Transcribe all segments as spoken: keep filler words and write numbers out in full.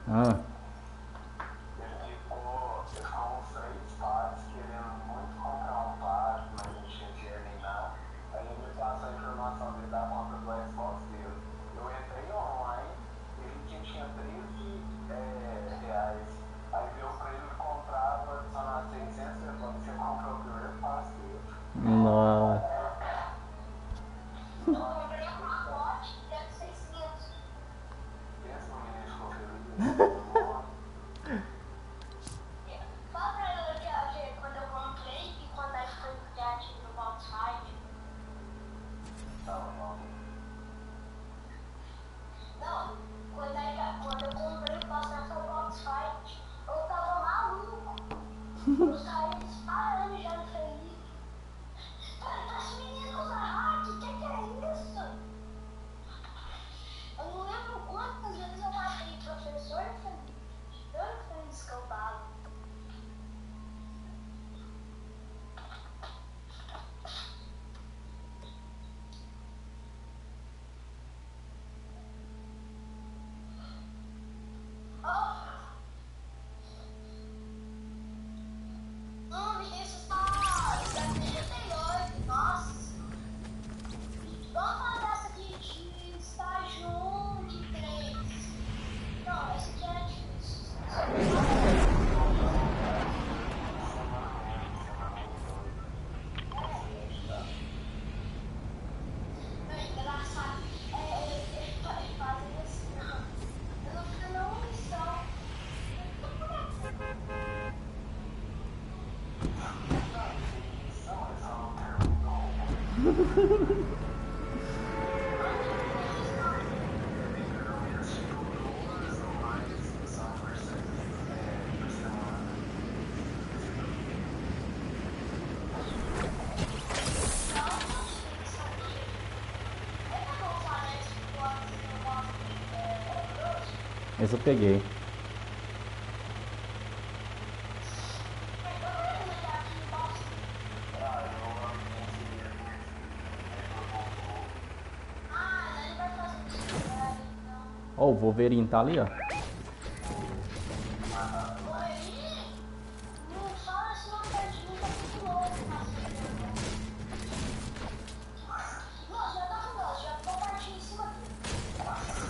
Ah, Ele ficou, ficou uns três pais querendo muito comprar um par, mas não tinha dinheiro nem nada. Aí ele me passou a informação dele da conta do Xbox dele. Eu entrei online, ele que tinha treze é, reais. Aí deu pra ele comprar, vou adicionar seiscentos reais. Você comprou o primeiro passo dele. nossa. Eu comprei um pacote que era seiscentos. Pensa no menino ficou feliz. Fala pra ela que, que quando eu comprei e quando aí foi criativo no Box Fight. Não, não. Não, quando, aí, quando eu comprei o passo no Box Fight, eu tava maluco. Os caras disparando já no Felipe. Cara, esse menino usa hack, o que, que é isso? Eu não lembro quantas vezes eu matei professor Felipe. Tanto foi escambado. Hum, isso está setenta e oito, nossa. Vamos falar dessa aqui de estágio um de três. Não, essa aqui é difícil. Não, engraçado. É, ele fazem assim, ó. Eu não fico na missão. Esse eu peguei. Ó, o Wolverine tá ali, ó. Não fala assim uma pertinho, tá muito louco. Nossa, já tá com nós, já tô partindo em cima dele.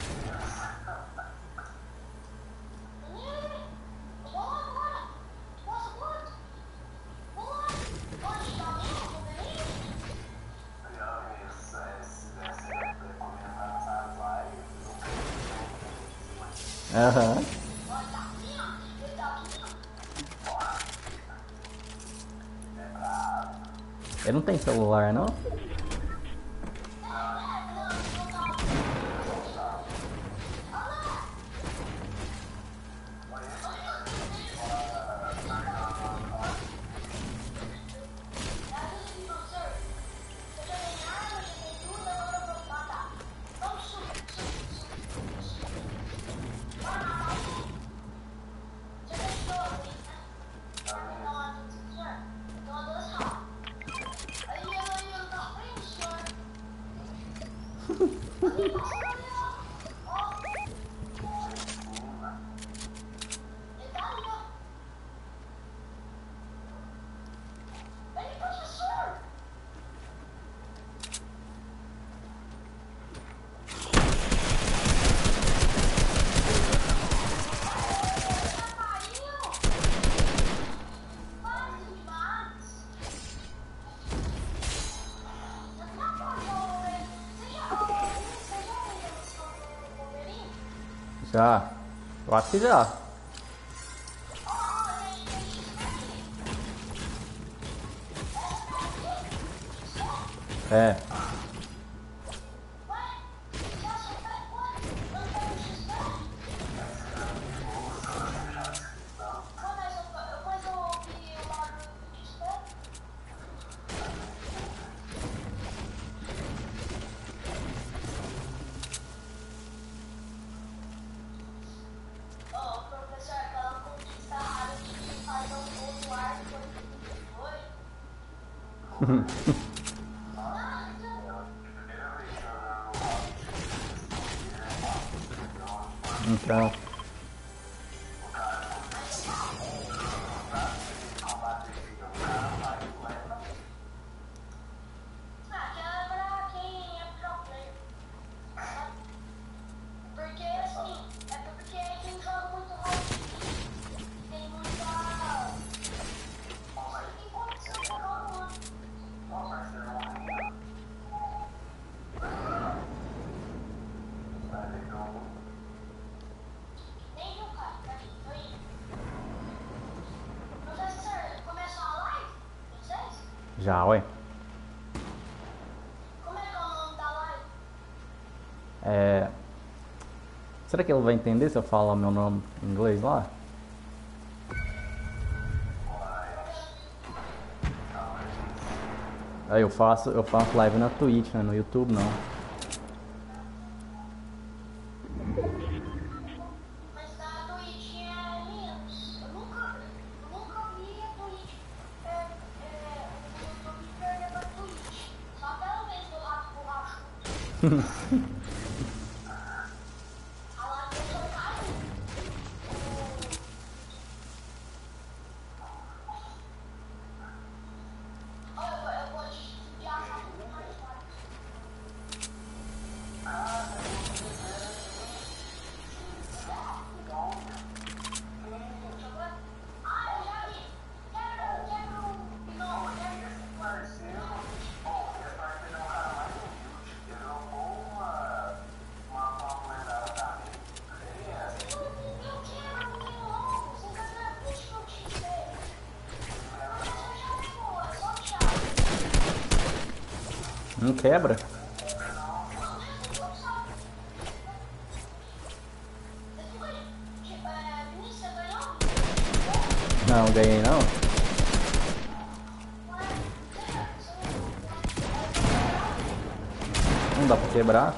Vamos agora. Nossa, quanto? Vamos lá. Onde tá mesmo, Wolverine? Aham. Olha, tá aqui, ó. Ele tá aqui, ó. Ele não tem celular, não? Já. Eu acho que já. É. Então. Já, ué. Como é que é o nome da live? É... Será que ele vai entender se eu falar meu nome em inglês lá? Aí eu faço, eu faço live na Twitch, né? No YouTube não. Mas a Twitch é menos. Eu nunca, eu nunca vi a Twitch. É, é, o YouTube perder pra Twitch. Só aquela vez do rato borrachudo. A live eu só caio. Olha, eu, eu vou te viajar muito mais tarde. Ah, eu já vi. Quero, quero. Não, quero. Parceiro, bom, esse parceiro é um cara mais humilde. Ele roubou uma, uma fórmula da minha. Ele é. Eu quero, eu tenho logo. Você tá na Twitch que eu te sei. Mas eu já vou, é só tchau. Não quebra? Não, ganhei não. Não dá pra quebrar.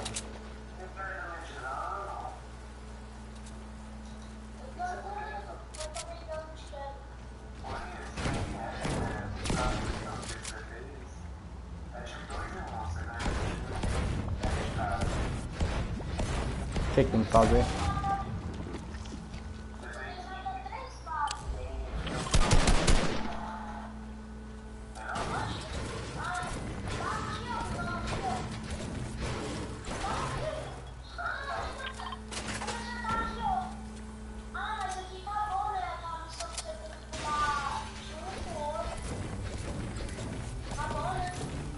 O que que tem que fazer? Ah, mas aqui tá bom, né? Aquela missão que você tem que pular junto, outro. Tá bom, né?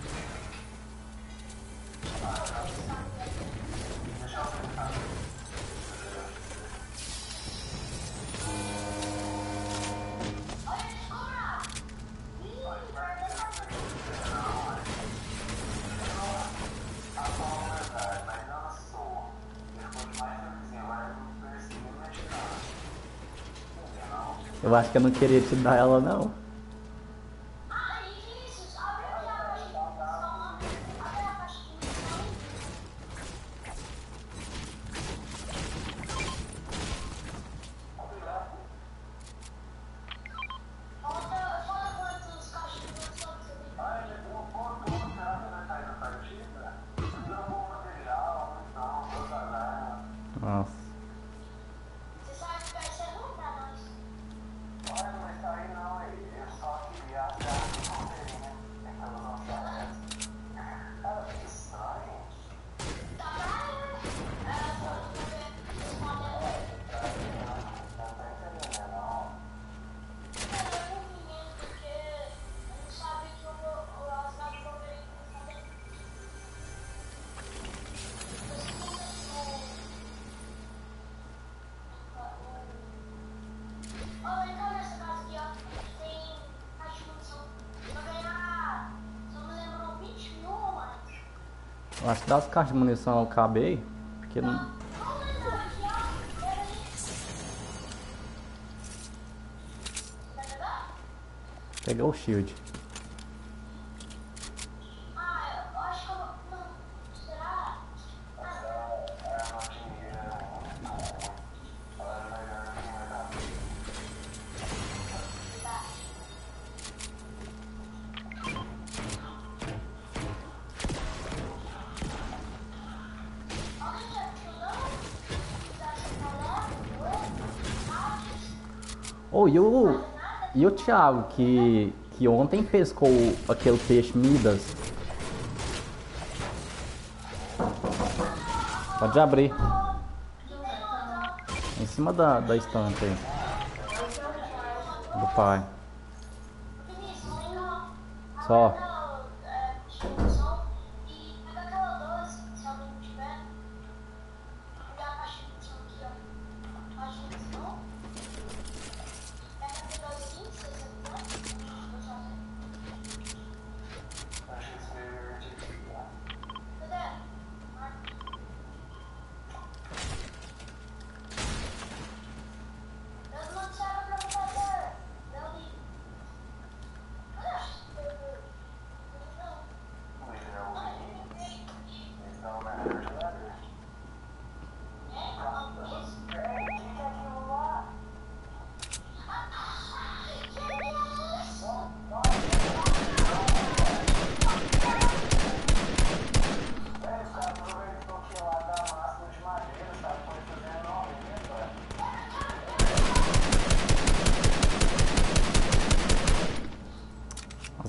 Olha eles cobrar. Ih, perdeu a A fórmula é verdade, mas ela soa. Ele ficou demais na vizinha, agora ele não perseguiu o mexicano. Não. Eu acho que eu não queria te dar ela não. Ah, e Vinícius, abre aqui a caixa de munição. Abre a caixa de munição. Falta, falta quantos caixas de munição que você tem? Ai, ele colocou tudo, será que vai cair na partida? Não, bom material, munição, todas as armas. Nossa. Você sabe que vai ser ruim pra nós. Olha, não vai sair não, eu só queria achar que não teria, né? Então não sei. Cara, que estranho. Tá pra ele. É, vamos ver os modelos. Não tá entendendo, não. É, é ruim mesmo, porque a gente sabe que o, o Asgard Wolverine não sabe. Ó, vem cá nessa casa aqui, ó. Tem caixa de munição. Vai ganhar, se eu não me lembro, vinte mil ou mais. Eu acho que das caixas de munição eu acabei. Porque não. Vamos entrar aqui, ó. Pera aí. Vai pegar? Pegar o shield. Ah, eu acho que eu vou. Não. Será? Ah, É uma dinheiro muito ruim. Ela é melhor que vai dar. tá. Alguém quer ajudar? Tá separado? Ô, e o. E o Thiago que. que ontem pescou aquele peixe Midas? Pode abrir. Em cima da, da estante aí. Do pai. Só. E pega aquela doce, se alguém não tiver. Pegar a caixa de munição aqui, ó. Caixa de munição. Pega a doce aqui, se você quiser. Vou fazer.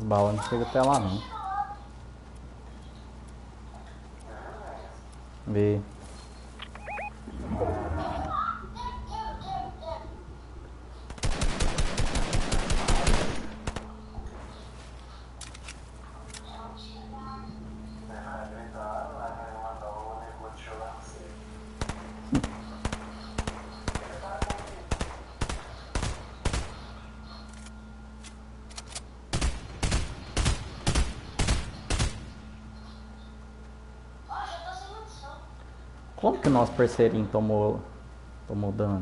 balas não chegam até lá não. Vê. Como que o nosso parceirinho tomou, tomou dano?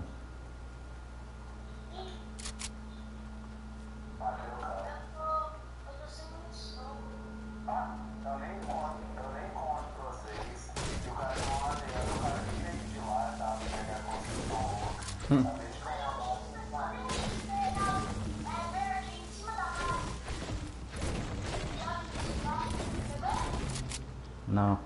Hum. Não.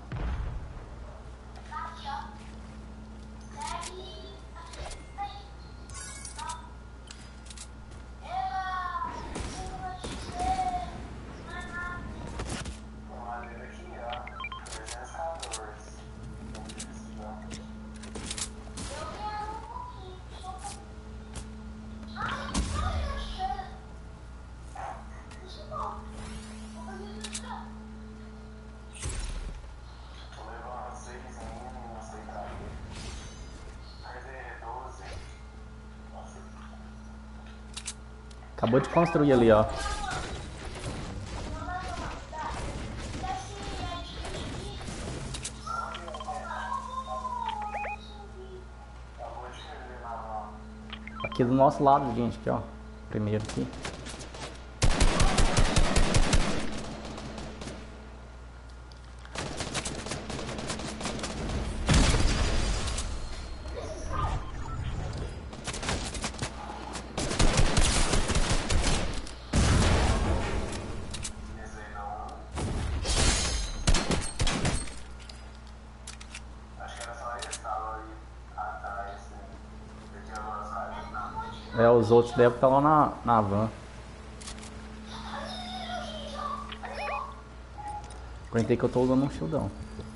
Acabou de construir ali, ó. Aqui do nosso lado, gente, aqui, ó. Primeiro aqui. É, os outros devem estar lá na, na van. Aguentei que eu tô usando um shieldão.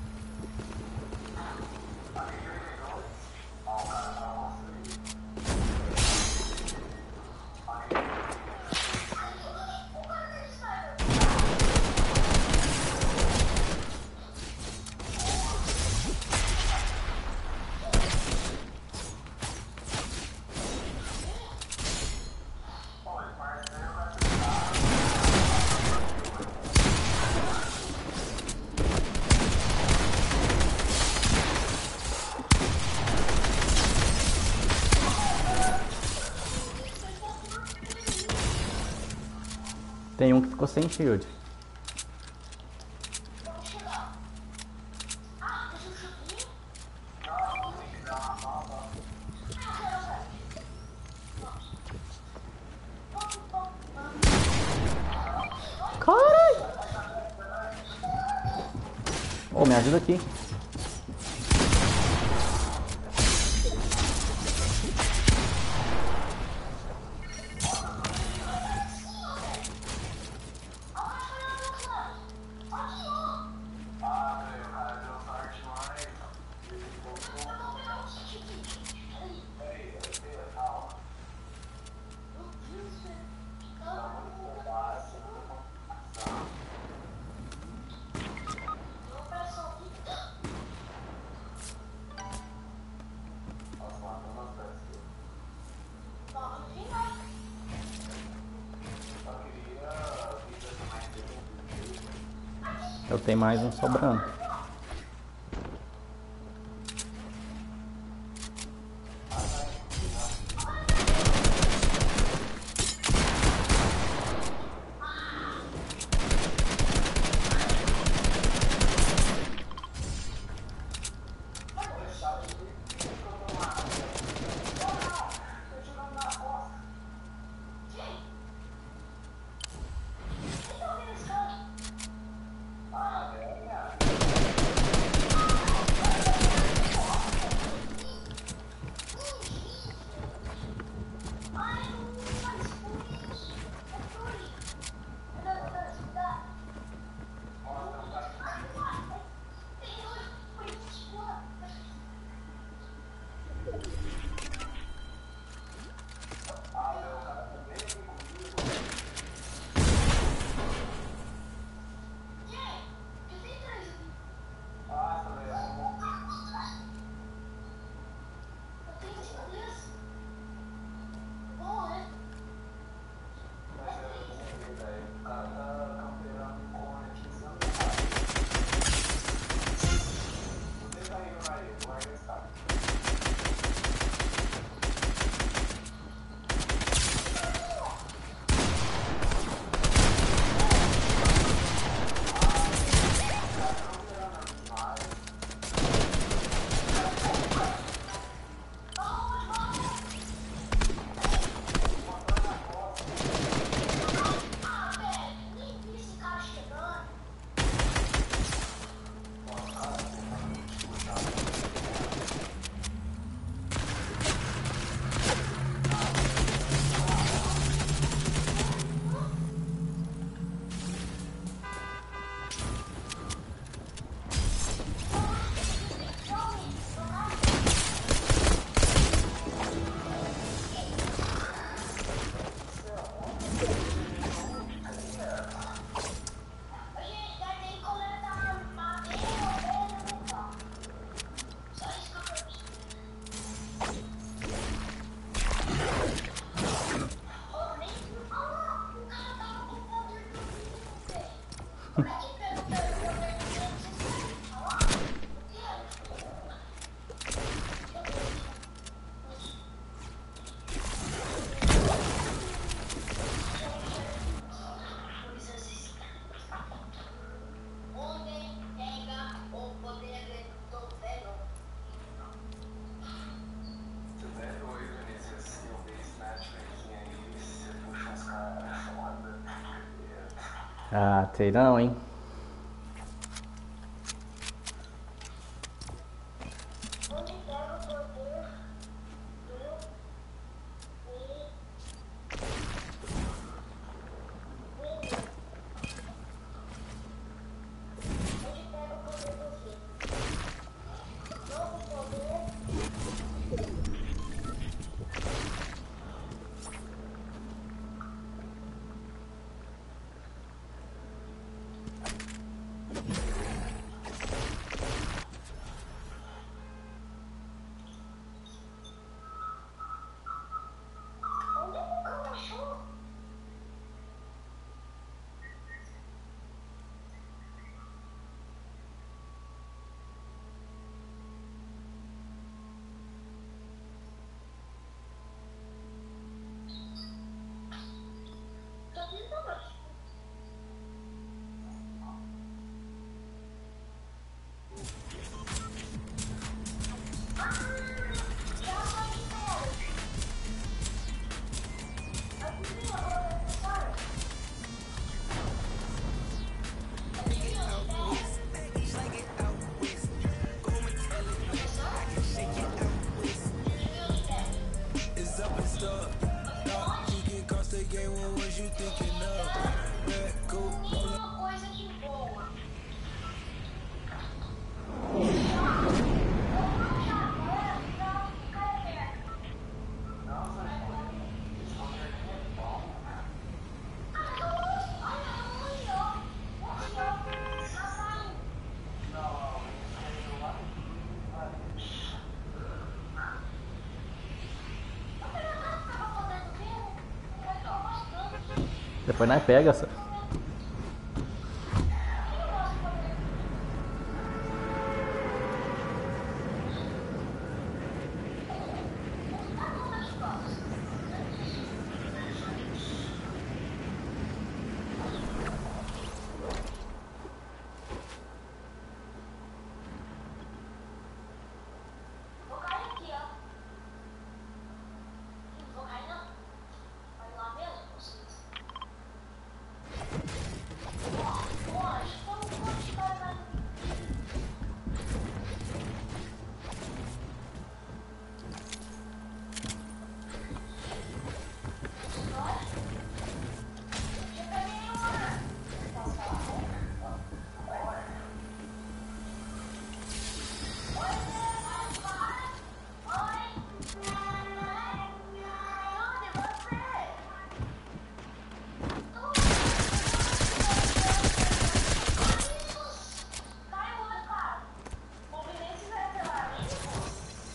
Tem um que ficou sem shield. Caralho! Ô, me ajuda aqui. Eu tenho mais um sobrando. Ah, sei não, hein? Onde pega o poder do Vini? Onde pega o poder do Vini? Novo poder. Onde é que o cara achou? Tô tentando aqui. Ah, já vai embora. Aqui vem agora essa cara. Aqui vem os pés. It's up and stuck. You get caught the game, what was you thinking of? Red coat, Nenhuma coisa que voa. Depois nós pega essa. Vou cair aqui, ó. Não vou cair, não. Vai lá mesmo, vocês. Ó, ó, acho que tem um monte de cara mais. Já peguei uma. Posso falar? Oi, Zé, para. Oi. Onde você? Caiu o outro cara. Convivência vai pela mim.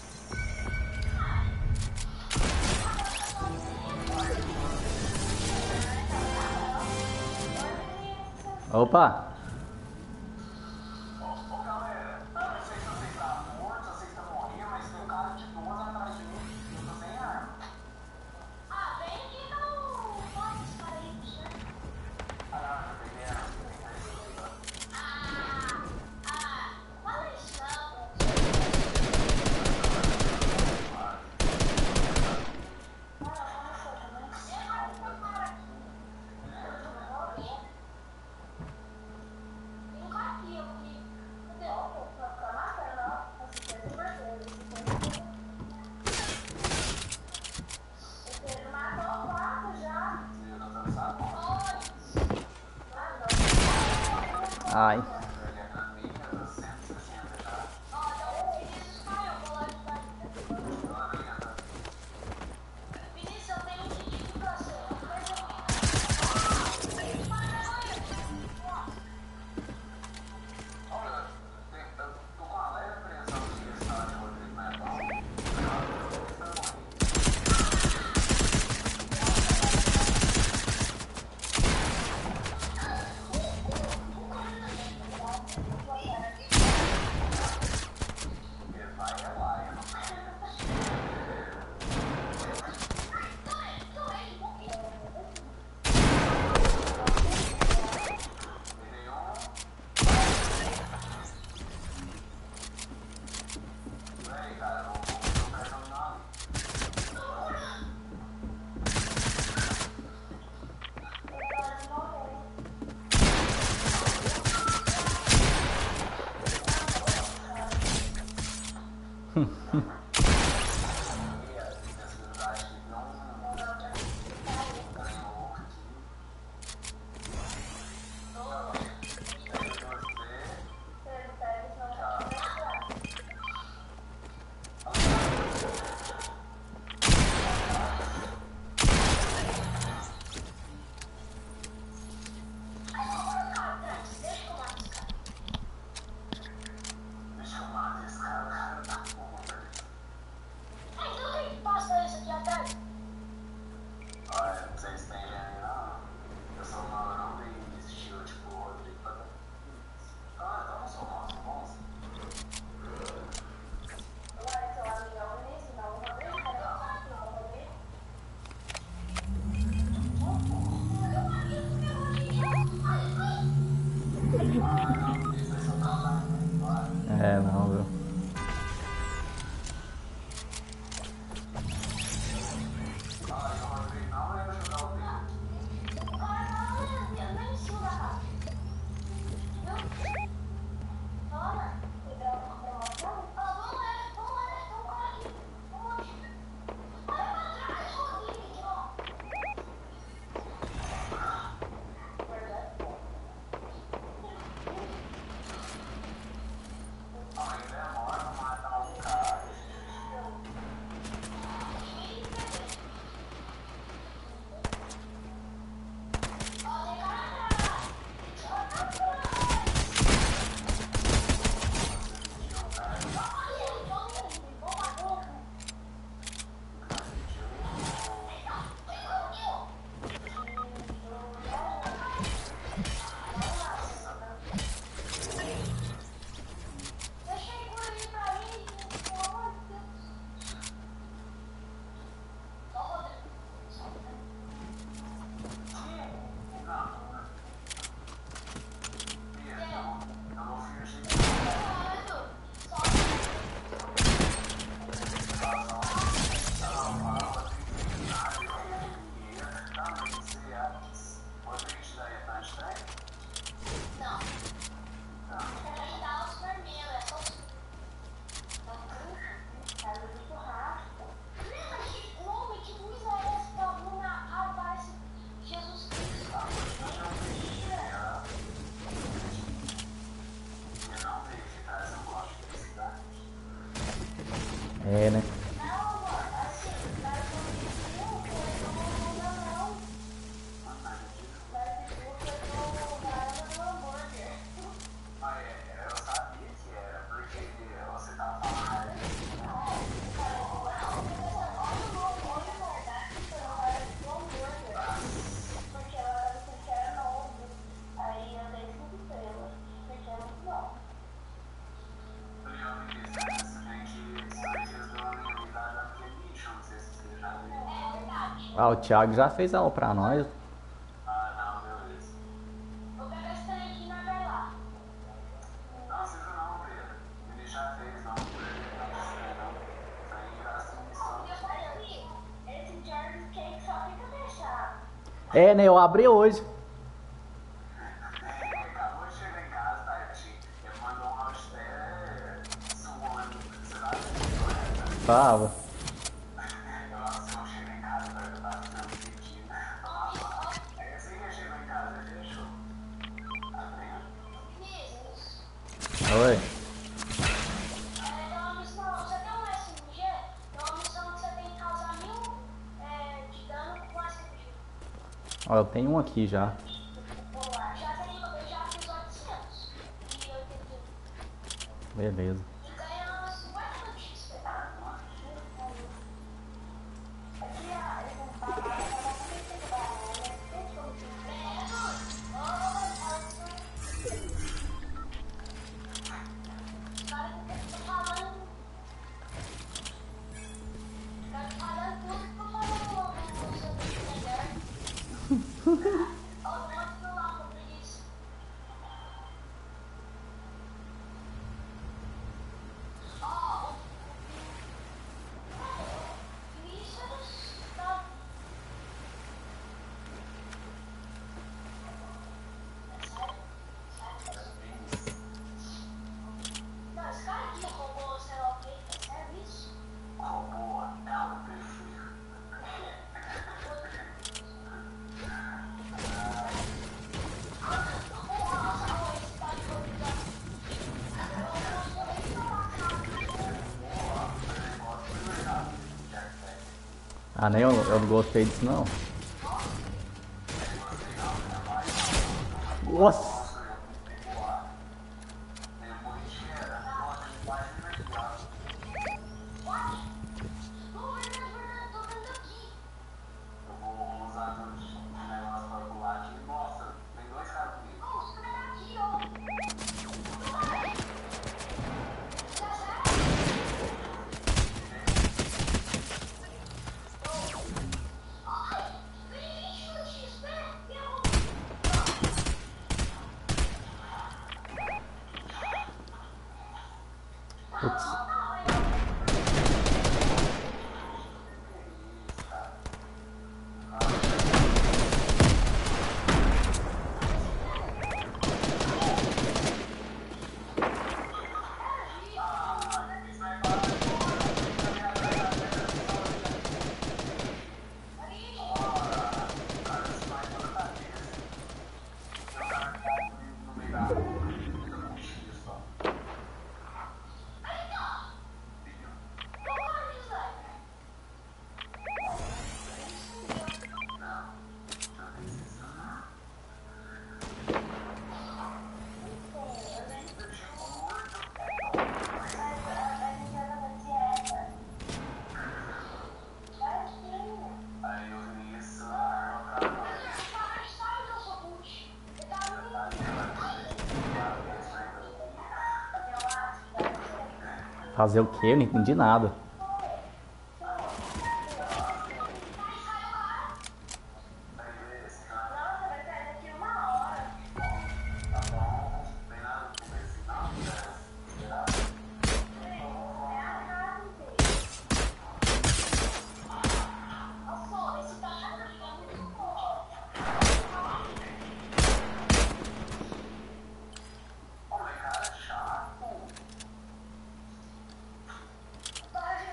Opa! Ô galera, eu não sei se vocês estão mortos, se vocês estão morrendo, mas tem um cara de duas atrás de mim e eu tô sem arma. Ah, vem aqui que eu boto esse cara aí pro senhor. Ah, não, eu peguei a arma, eu peguei a arma. Ah, ah, fala isso não. Fala, fala isso também. Eu vou ficar cara aqui. Eu vou morrer. Tem um cara aqui, eu vi. Cadê? Ó, pô, pra ficar matando, ó. Esse cara é verdadeiro, esse cara é verdadeiro. Esse cara matou quatro já. E eu tô cansado. Dois. Ah, não. Ai. Ele é pra mim, eu tô cento e sessenta já. Ó, então o Vinícius caiu, vou lá ajudar ele. Ela nem anda. Vinícius, eu tenho um pedido pra você. Uma coisa que... Olha, tem- eu tô com uma leve apreensão de que esse cara de Rodrigo não é bom. Ele vai morrer. É, né? Não, mano, assim, o cara conseguiu, foi no não. Mas esse foi no cara do hambúrguer. Ah, é, eu sabia que era, porque você tava falando. Porque ela era assim que era novo. Aí eu dei cinco estrelas, porque é muito bom. Você tem que saber que eles dão uma unidade daquele bicho, não sei se você já viu. É verdade. Ah, o Thiago já fez ela pra nós. Ah, não, beleza. Vou pegar esse trem aqui e nós vai lá. Não, seja não, Pedro. Ele já fez, não. Não, aí gasta missão. Eu falei, esse Jarvis Cake só fica fechado. É, né? Eu abri hoje. Acabou de chegar em casa, tá? Ele mandou um hashtag suando. Você tá vendo? Tava. Nossa, eu cheguei em casa, velho, eu tava ficando sentido. Aí assim que eu chego em casa, ele fechou. Tá vendo? Vinícius, Oi. é, tem uma missão, você tem um S M G? Tem uma missão que você tem que causar mil é, de dano com S M G. Ó, eu tenho um aqui já. Boa, já tenho, eu já fiz oitocentos e oitenta e um. Beleza. E ganha cinquenta no X P. Aqui, ó, esse babado, ela também tem que dar, né? Tem como que é, ô, Elson. Os caras estão falando. Os caras falando tudo que eu falo no seu melhor. Ó, o monte do lado, preguiça. Ó, o Vinícius tá. Sério? Sério? Não, esse cara aqui roubou, sei lá o que, é sério isso? Roubou a tela do perfil. Ah, nem eu, eu não gostei disso não. Nossa! Não, verdade, verdade, tô vendo aqui. Eu vou usar os negócios pra pular aqui. Nossa, tem dois caras comigo. Não, você tá aqui, ó. Já sabe? Ai, vinte no X P, eu... Putz. Aí eu vi isso, a arma pra Fazer o quê? Eu não entendi nada. Nossa, vai sair daqui uma hora. É a casa inteira. Nossa, esse cachorro aqui é muito bom. Para de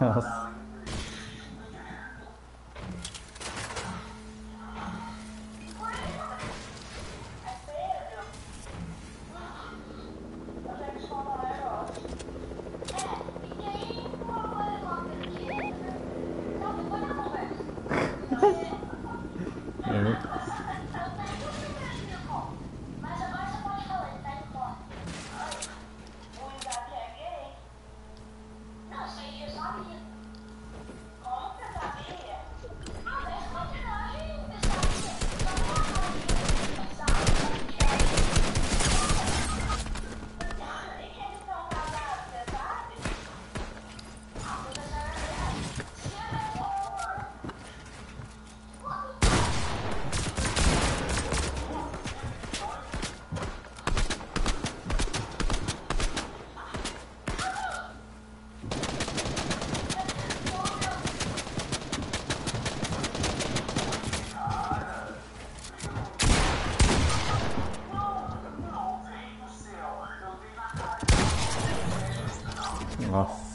Nossa. Mas agora você pode falar, ele tá indo embora. O Isaac é gay? Não, isso aí eu sabia. Como que você sabia? Ah, mas pode não, eu sabia. Só que eu sabia. E que eles estão casados, você sabe? Ah, você sabe. Se é boa. Nossa.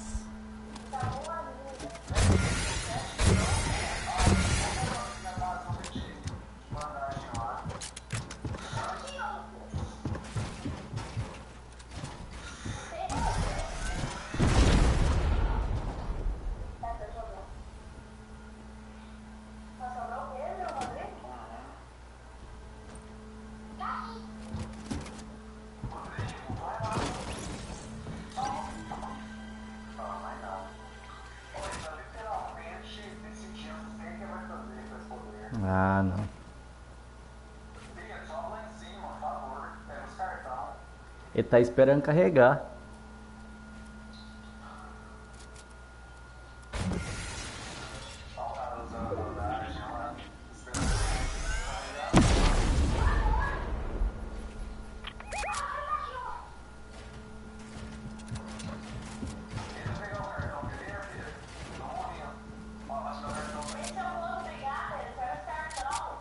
Ah, não. Ele tá esperando carregar. Esse é o novo pegada, eu quero cartão.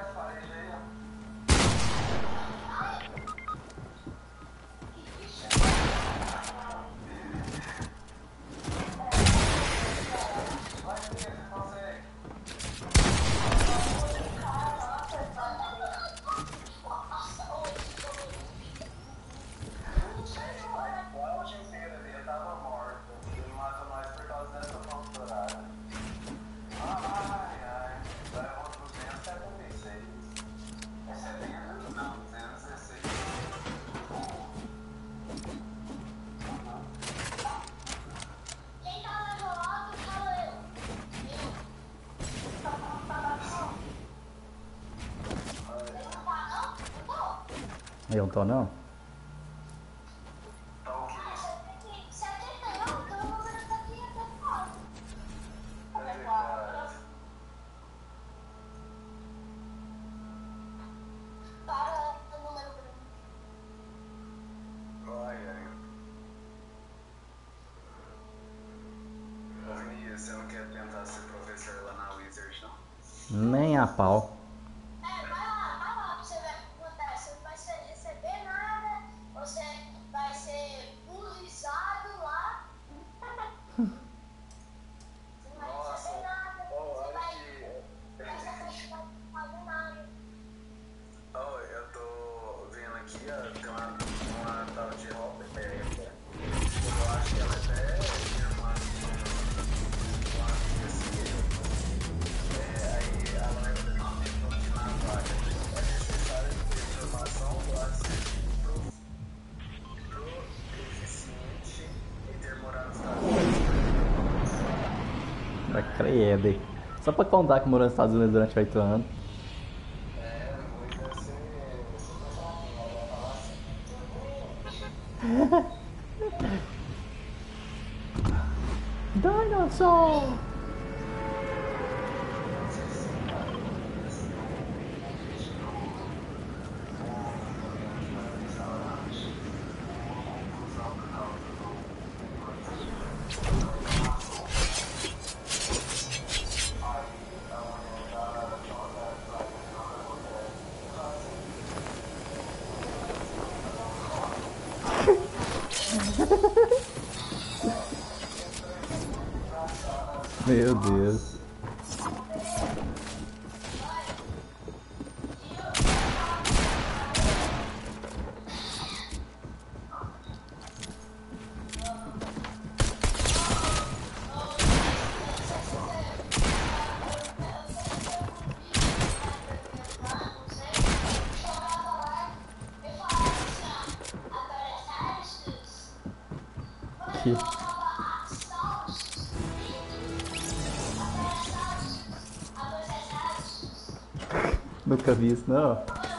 Quem tá mais rolado, fala eu. Eu. Não tá, não? Não tô. Eu não tô não? setenta e um, então o número tá aqui até quatro. Até quatro. Para o número pra mim. Ai, ai. Ô, Vinícius, você não quer tentar ser professor lá na Wizard, não? Nem a pau. É, vai lá, vai lá pra você ver o que acontece. Você não vai ser- receber nada, você vai ser pulverizado lá. Você não vai Nossa, receber nada, oh, você olha vai, aqui. vai ser vai fazer nada. Oh, eu tô vendo aqui, ó, tem uma, uma tal de Hopper. Eu acho que ela até é irmã de uma amiga assim. É, aí ela vai continuar a vaga. É necessário ter informação do acesso pro proficiente e ter morado nos Estados Unidos. Vai credo. Só pra contar que morou nos Estados Unidos durante oito anos. É, muito deve ser super rápido, ela vai falar assim. Dinosaur! Meu Deus. Que... Nunca vi isso, não.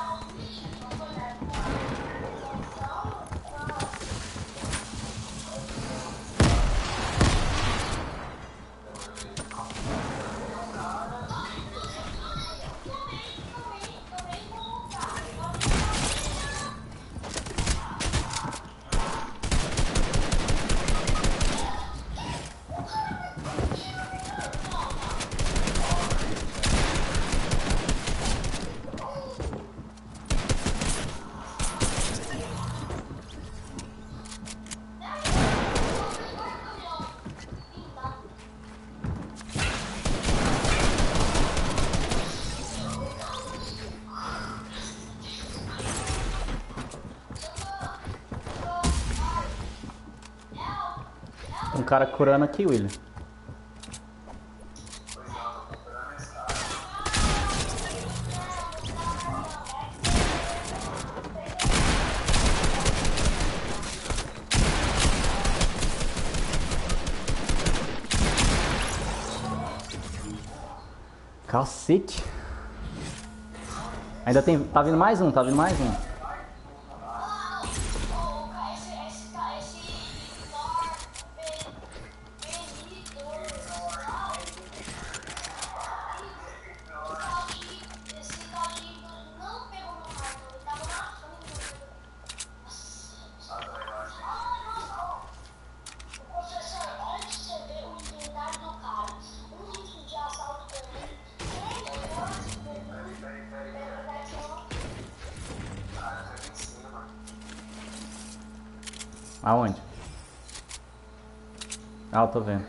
Um cara curando aqui, William. Cacete. Ainda tem... Tá vindo mais um, tá vindo mais um. Aonde? Ah, eu tô vendo.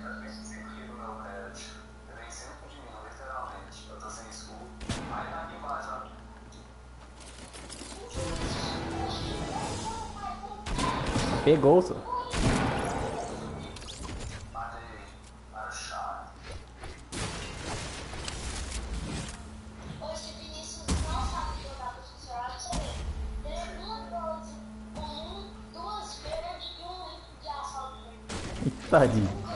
Pegou, só. Tadinho.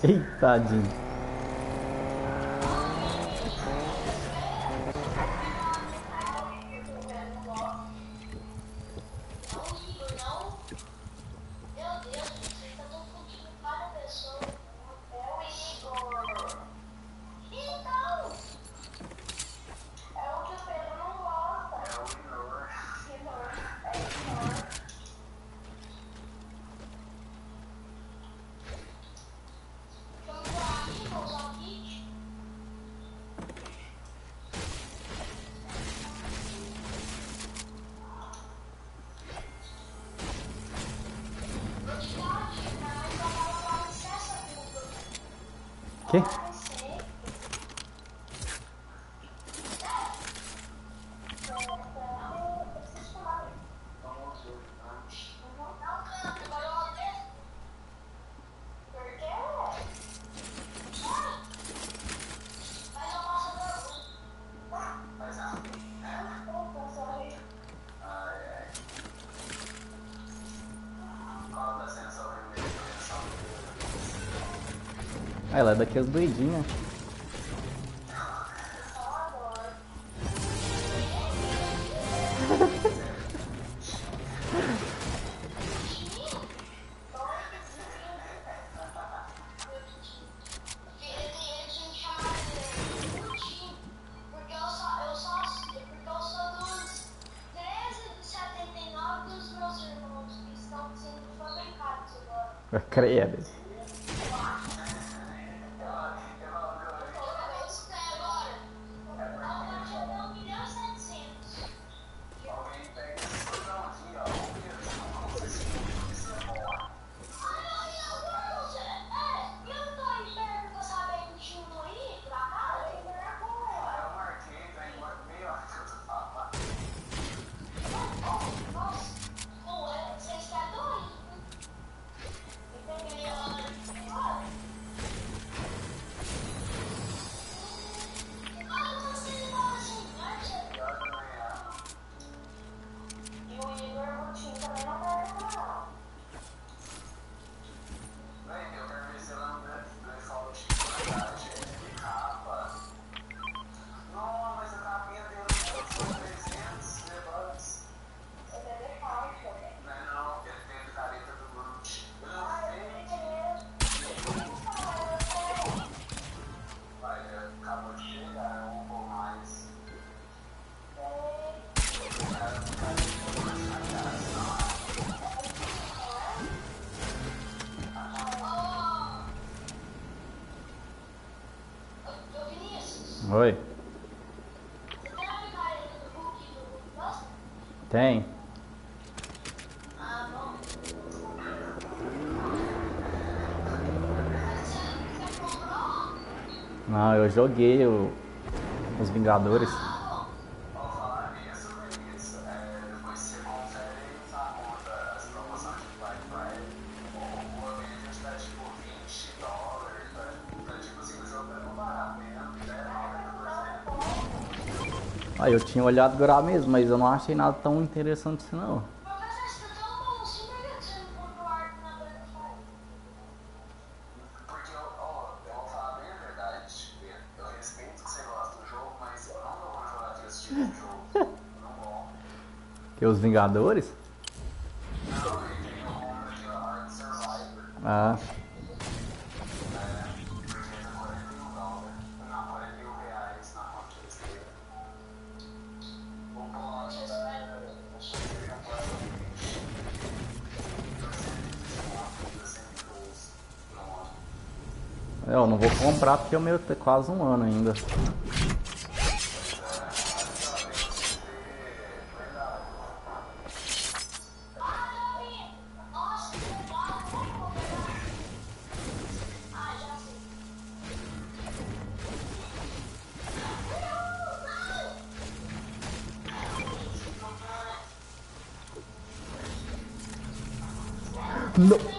Eitadinho. Que? Ah, ela é daquelas doidinhas. Credo. Oi. Tem. Não, eu joguei o, os Vingadores. Ah, eu tinha olhado agora mesmo, mas eu não achei nada tão interessante assim não. Porque eu, ó, eu vou falar bem a verdade, eu respeito que você gosta do jogo, mas eu não vou jogar aquele tipo de jogo. Eu não vou. Que os Vingadores? Não, ele tem o nome daquela Ark Survivor. Ah. Eu não vou comprar porque o meu tem quase um ano ainda. Não.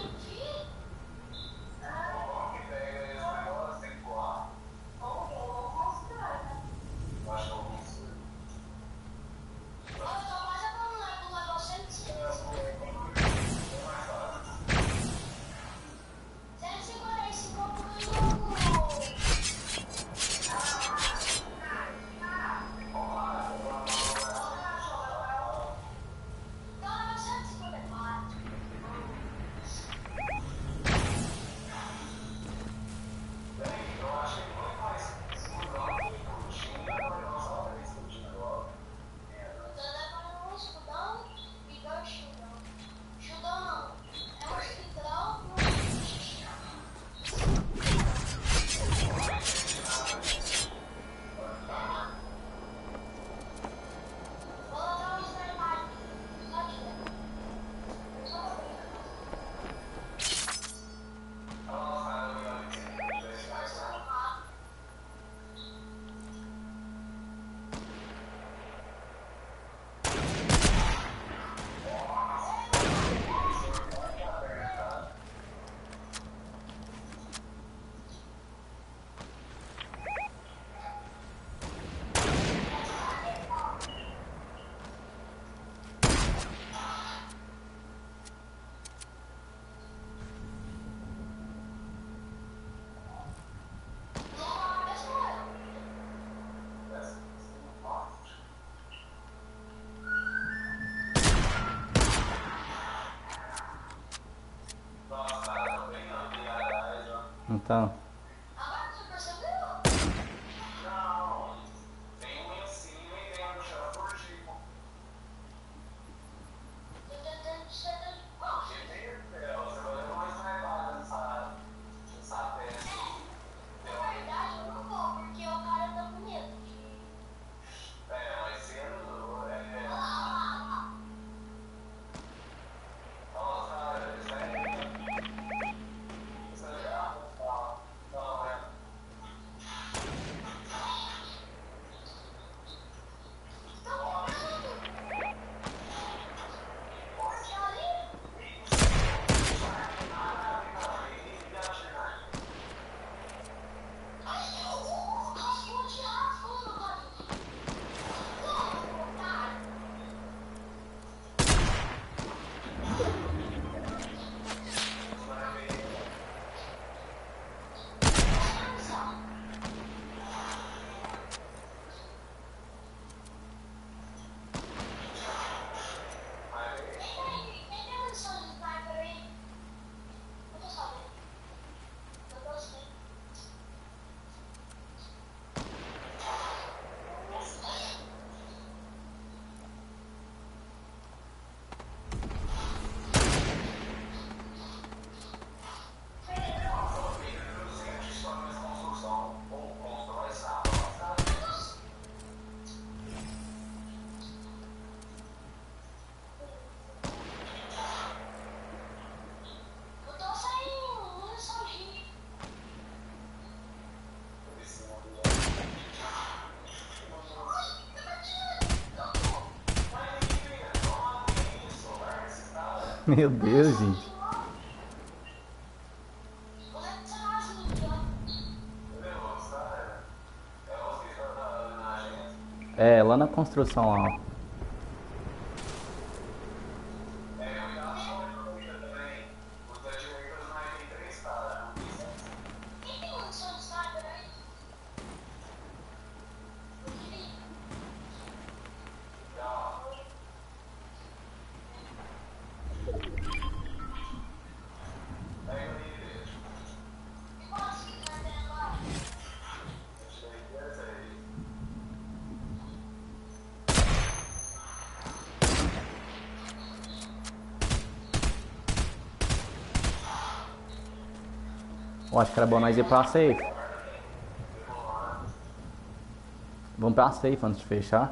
Então, Agora você percebeu? Não, tem um em cima e tem um no chão por tipo. Tô tentando ser... Não, que tem, é, você vai levar uma esnaipada nessa, nessa peça. Na verdade, eu não vou, porque o cara tá com medo. É, mas sendo, é, Olha lá, olha lá, nossa, cara, isso é, isso é legal, tá, não, é, olha lá. Tá pegando. Porque ali... Ai, o rascunho te rascando, cara. Como, cara? Olha só. Vem aí, vem cá, missão de sniper aí. Eu tô sabendo. Eu gostei. construção, ou constrói sábados, Eu tô sem munição de... Ai, tá batendo. meu Deus, gente. Vou levar essa casinha aqui, ó. É, lá na construção lá, ó. Quem tem munição de sniper aí? Eu queria. E qual assim que vai ter agora? Eu acho que era bom nós ir pra safe. Vamos pra safe antes de fechar.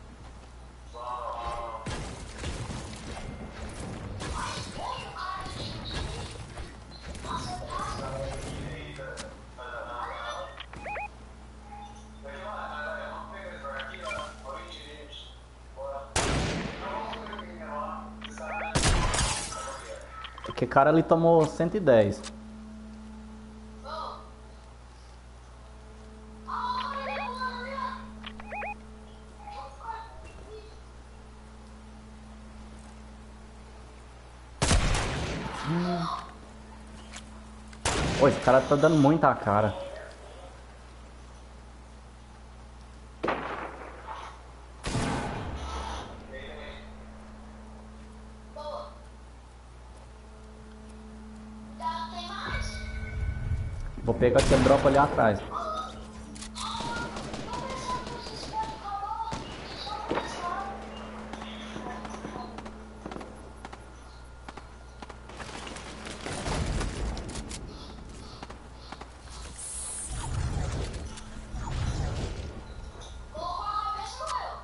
Porque cara ali tomou cento e dez. Oh. Ah, olha ali, olha ali, ó. Vou ficar aqui. Pô, esse cara tá dando muita cara. Boa. Tá, tem mais? Vou pegar aquele drop ali atrás. Tô pensando que esse espelho acabou. Só pensar. Colocou a cabeça no meu.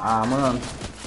Ah, mano.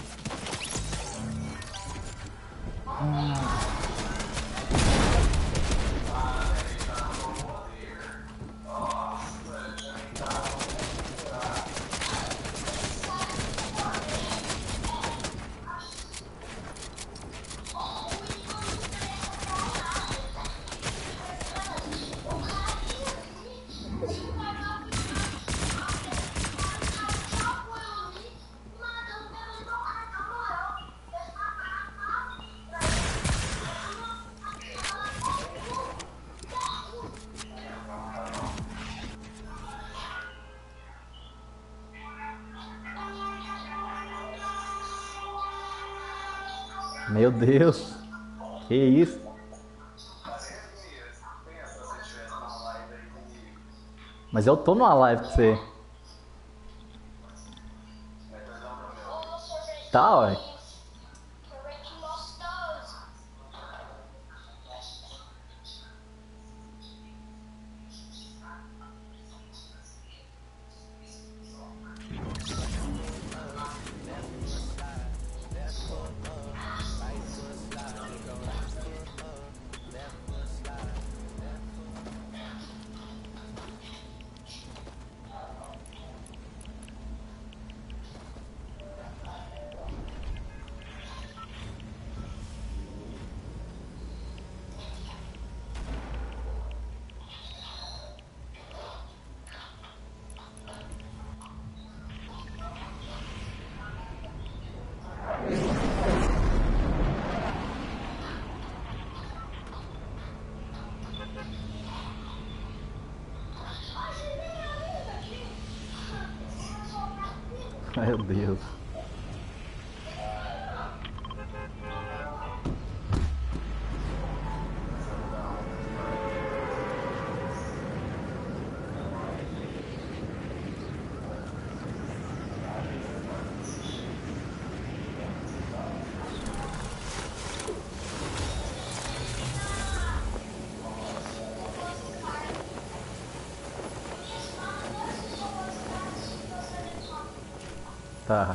Meu Deus, que isso? Mas eu tô numa live com você. Tá, ué. Sorvete gostoso. Meu Deus. Tá.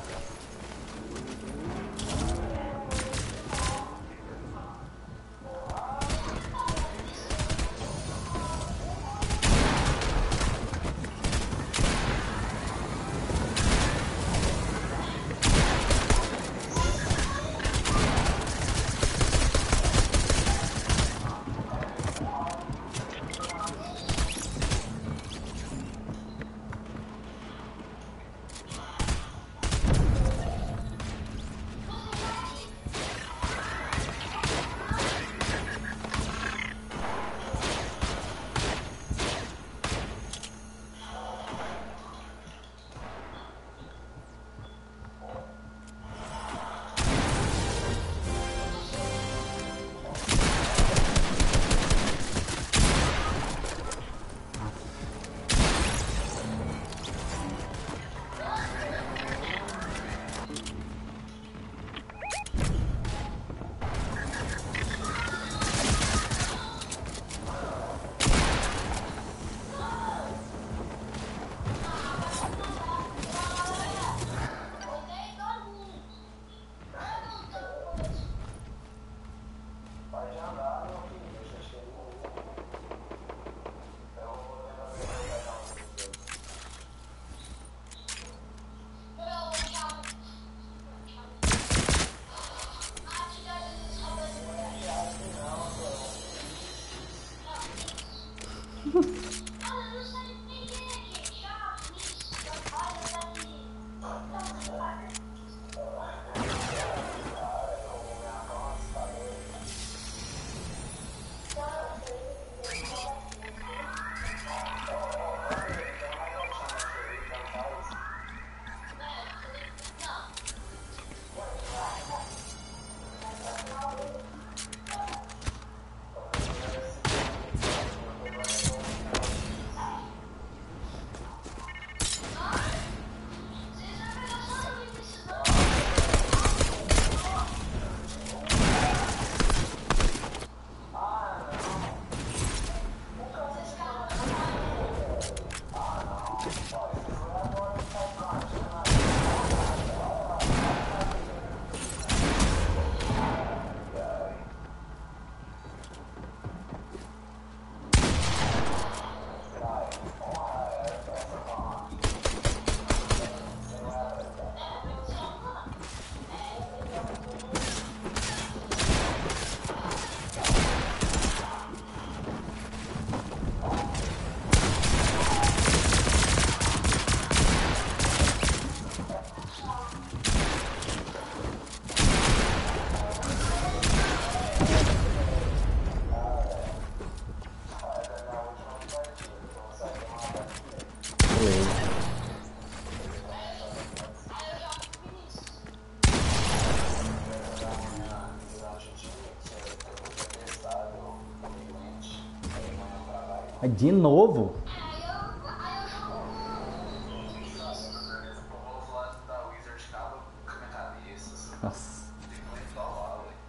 Mas de novo? Aí eu, aí eu jogo com O povo lá da Wizard acaba com a minha cabeça. Nossa. Fico muito lá, ué.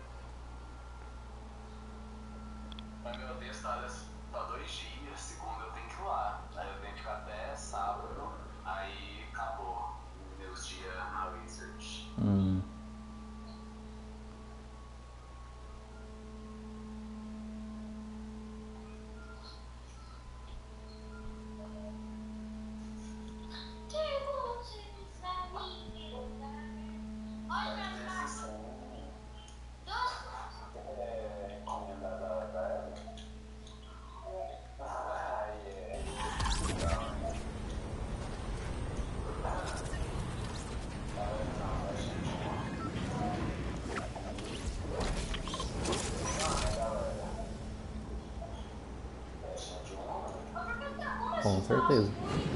Mas meu texto tá, tá dois dias, segunda eu tenho que ir lá. Aí eu tenho que ficar até sábado, aí acabou meus dias na Wizard. Hum. Olha minhas cartas. Dois. É, encomenda da da Ah, yeah. Com certeza.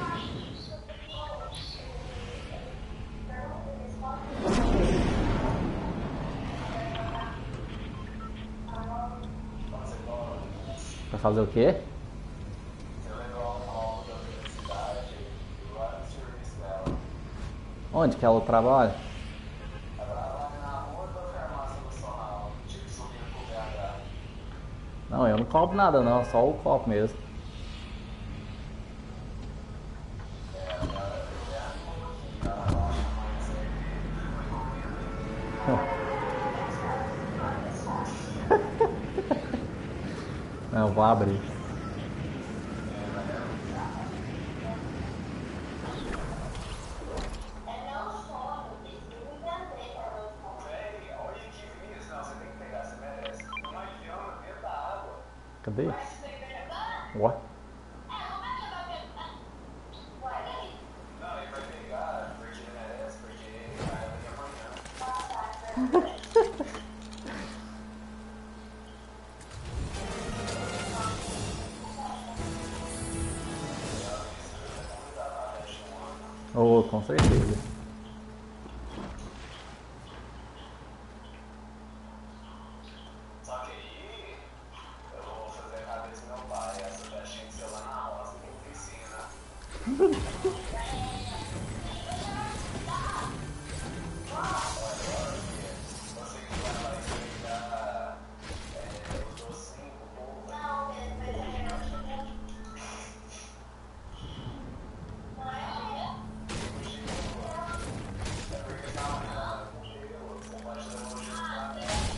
Pra fazer o quê? Você levou uma aula da universidade e lá no serviço dela. Onde que ela trabalha? Ela trabalha na rua da farmácia nacional, tipo subindo pro B H. Não, eu não cobro nada não, só o copo mesmo. Não, vou abrir. Véi, olha que isso. Não, você tem que pegar, você merece. Uma lhama dentro da água. Cadê? Ó. Não, ele vai pegar porque ele merece, porque ele vai amanhã. Oh, com certeza. Só que aí, eu vou fazer a cabeça do meu pai. Essa festinha que você lá na roça, tem piscina. Você que vai lá entregar é, o docinho pro povo. É porque tá amanhã, você pode levar o jeito lá.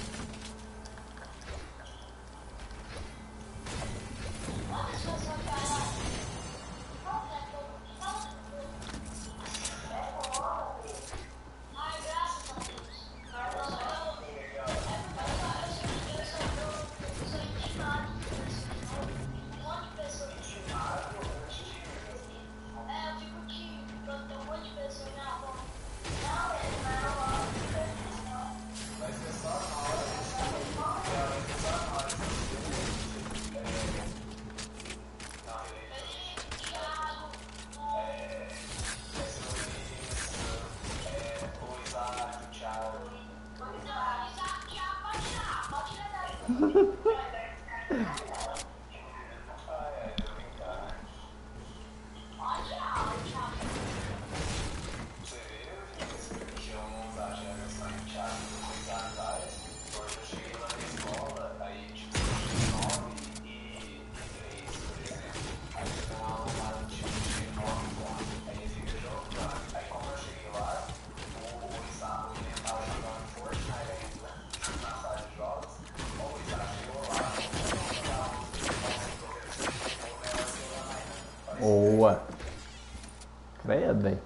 Vai ser só nós, e além de só nós, na reunião. É, esse Luiz, é, o Isaac, o Thiago. Ai, ai, tô brincando. Você vê, Vinícius, que eu não exagero só em Thiago, o Isaac vai. Hoje eu cheguei lá na escola, aí tipo, nove e três, por exemplo. Aí tem uma aula tipo de nove e quatro. Aí ele fica jogando. Aí como eu cheguei lá, o, o Isaac, o menino tava jogando Fortnite ainda, na sala de jogos. O Isaac chegou lá, Boa. Credo, velho.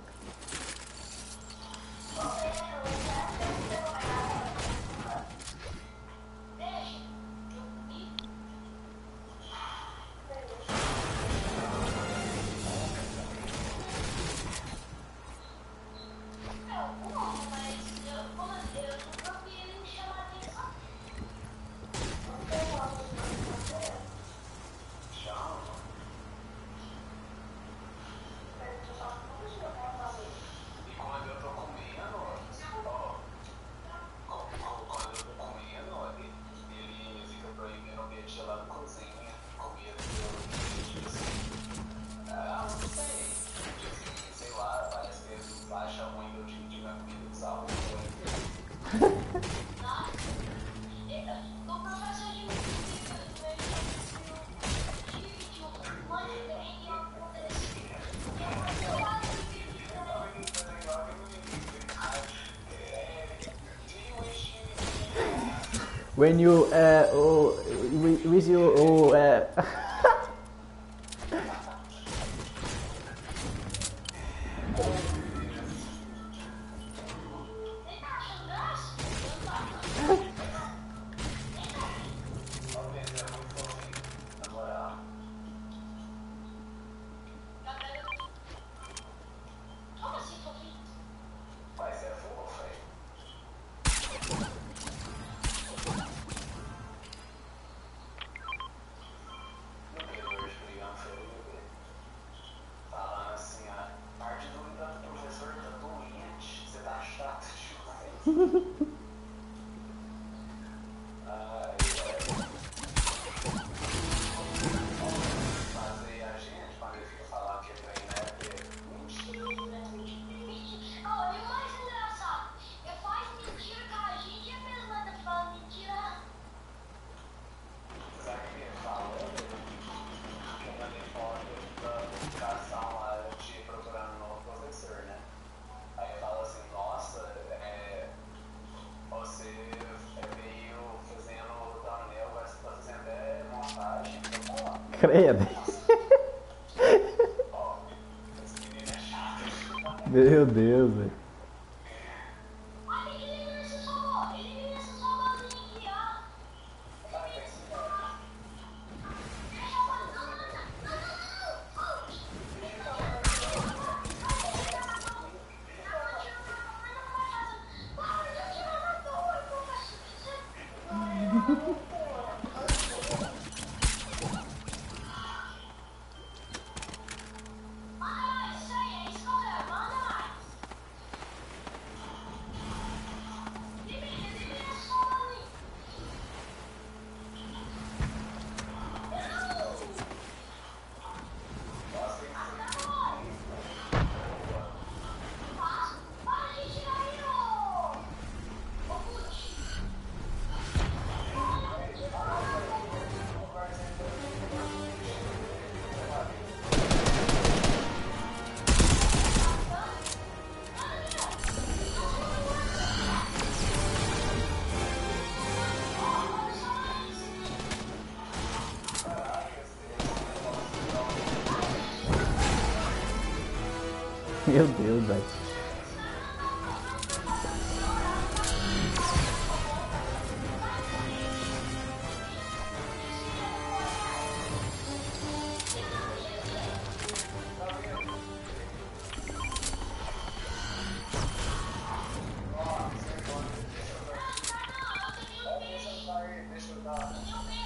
When you, uh, oh, wi- with you, oh, uh, Ele tá achando graça? Eu não tô achando. Como assim, fofinho? Mas é fofo, velho. No que eu hoje brigando foi o bebê. Falando assim, a parte do do professor tá doente, você tá chato demais. Ai, velho. Fazer a gente, quando ele fica falando que treina é porque mentira. Mentira. Ó, e o mais engraçado, ele faz mentira com a gente e a pessoa que fala mentira. Sabe o que ele falou? Eu mandei foto da publicação lá de procurando um novo professor, né? Aí ele fala assim, nossa, é, você veio fazendo thumbnail, agora você tá fazendo até montagem. Eu falo, credo. ó, esse menino é chato. Meu Deus, velho. Ai, tem que eliminar esse robô. Elimina esse robôzinho aqui, ó. Sabe o que é isso? Deixa eu fazer. Não, não, não, não, não, não. Meu Deus, velho. Deixa eu dar.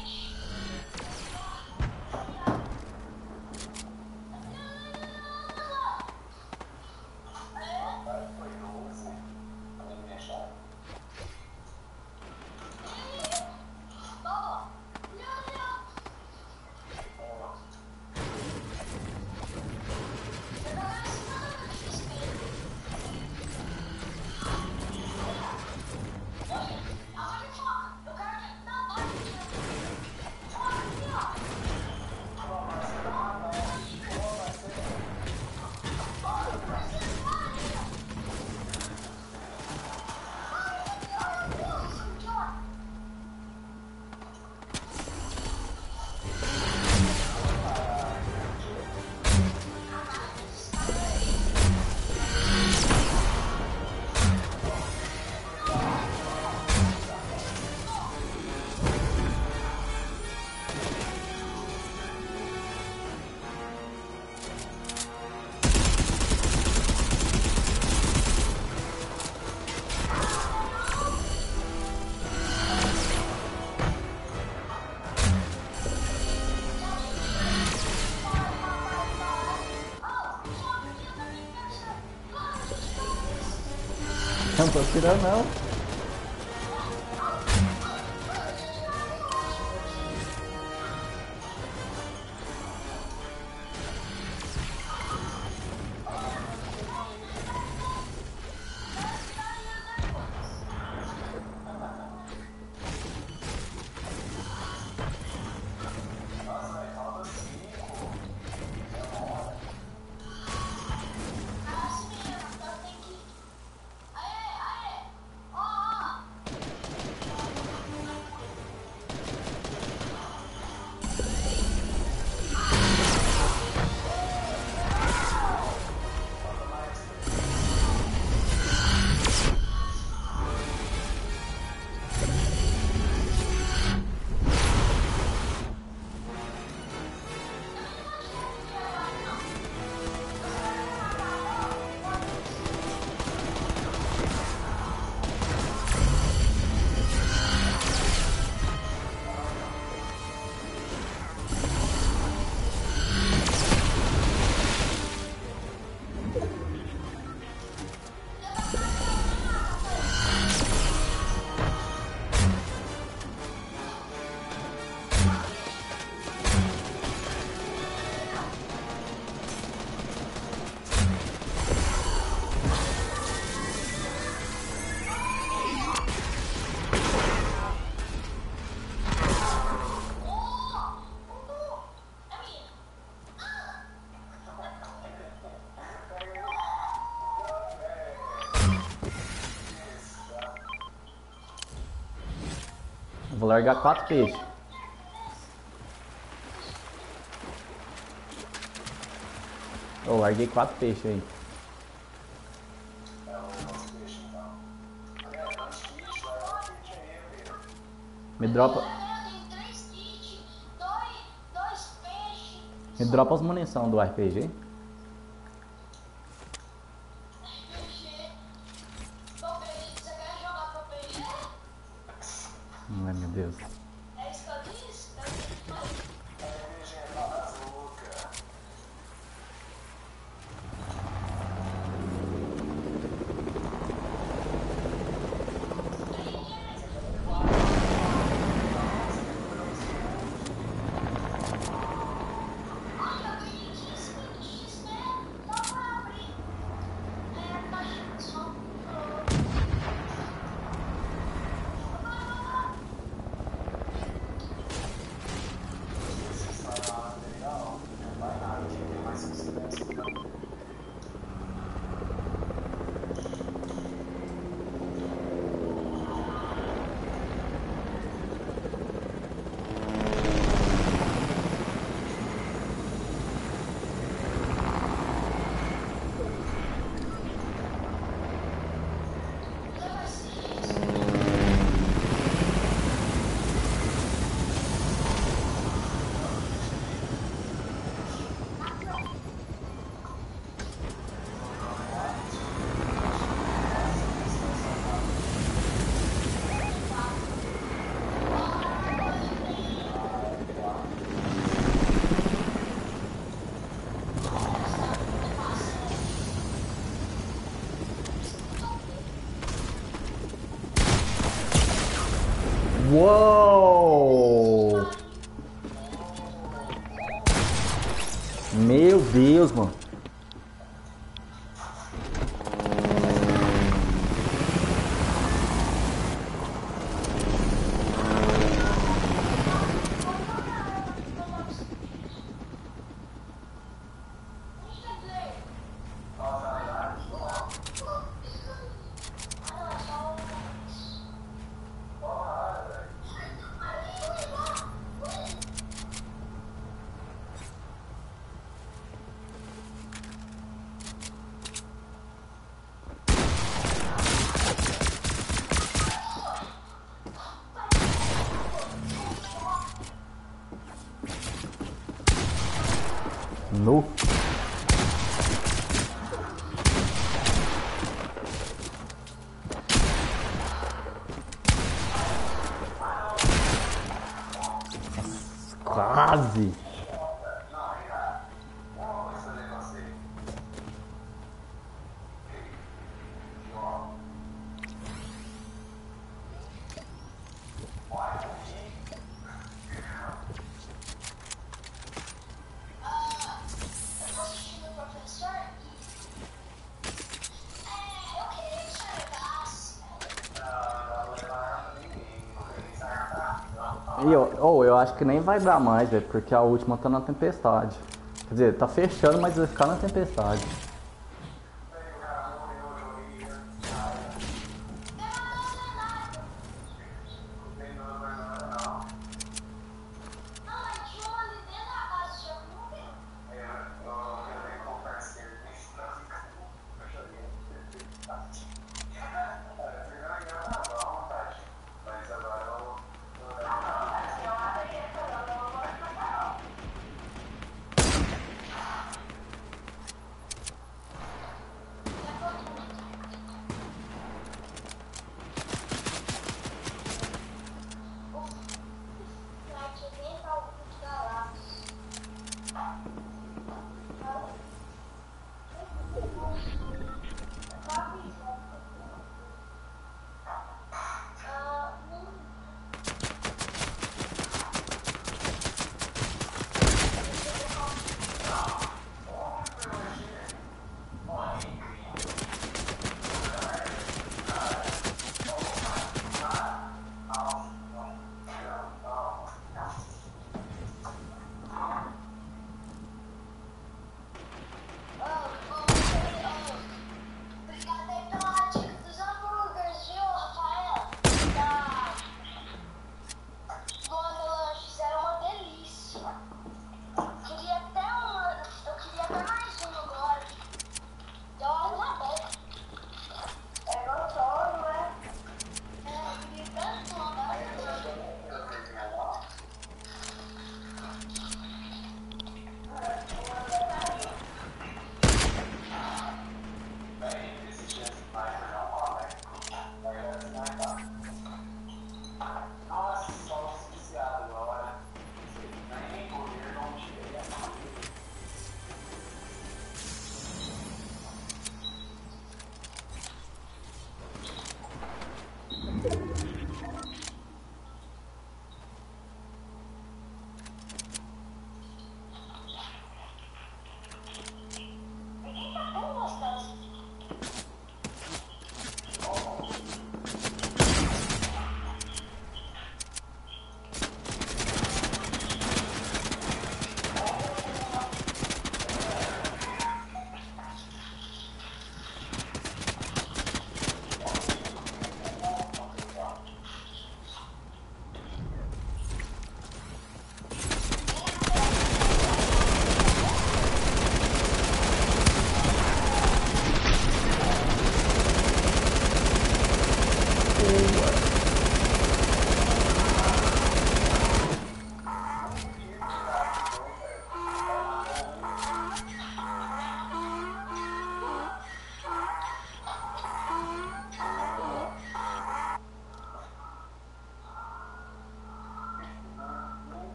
Foi novo. A minha chave. Não tô tirando, não. Assim mesmo, então tem que. Aê, aê! Ó, Vou largar quatro peixes. Eu larguei quatro peixes aí. Me dropa. Eu tenho três kits, dois, dois peixes. Me dropa as munição do R P G. R P G. Pro peixe, você quer jogar pro peixe? Ai meu Deus. É isso que eu disse? É isso que eu falei. Olha, eu ganhei quinze de X P só pra abrir. É, caixa de som. Vai ser isso. Uou! Meu Deus, mano. No. Quase. Eu tô assistindo o professor e... É, eu queria que você jogasse. E eu, oh, eu acho que nem vai dar mais, velho, porque a última tá na tempestade. Quer dizer, tá fechando, mas vai ficar na tempestade. Ah, tinha uma ali dentro da casa, já não viu?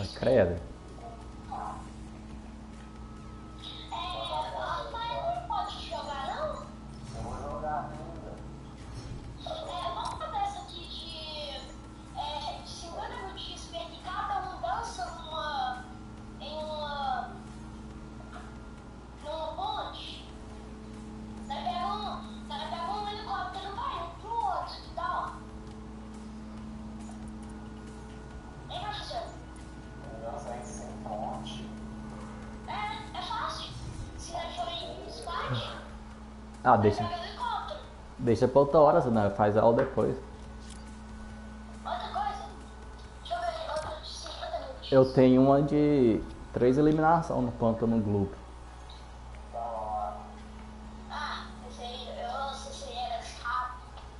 Ah, credo. Rafael não pode jogar, não? Eu vou jogar ainda. É, vamos fazer essa aqui de, é, de cinquenta minutos de X P que cada um dança numa, em uma, numa ponte. Você pega um, você pega um helicóptero e vai um pro outro, que tal? Hein, Marcelo? Dança em sem ponte. É, é fácil. Se ele for em squad, Ah, você deixa, pega o helicóptero. deixa pra outra hora, né? Faz ela depois. Outra coisa, deixa eu ver outra de cinquenta minutos. Eu tenho uma de três eliminações no Pântano Globo. Da hora. Ah, esse aí, nossa, esse aí era chato.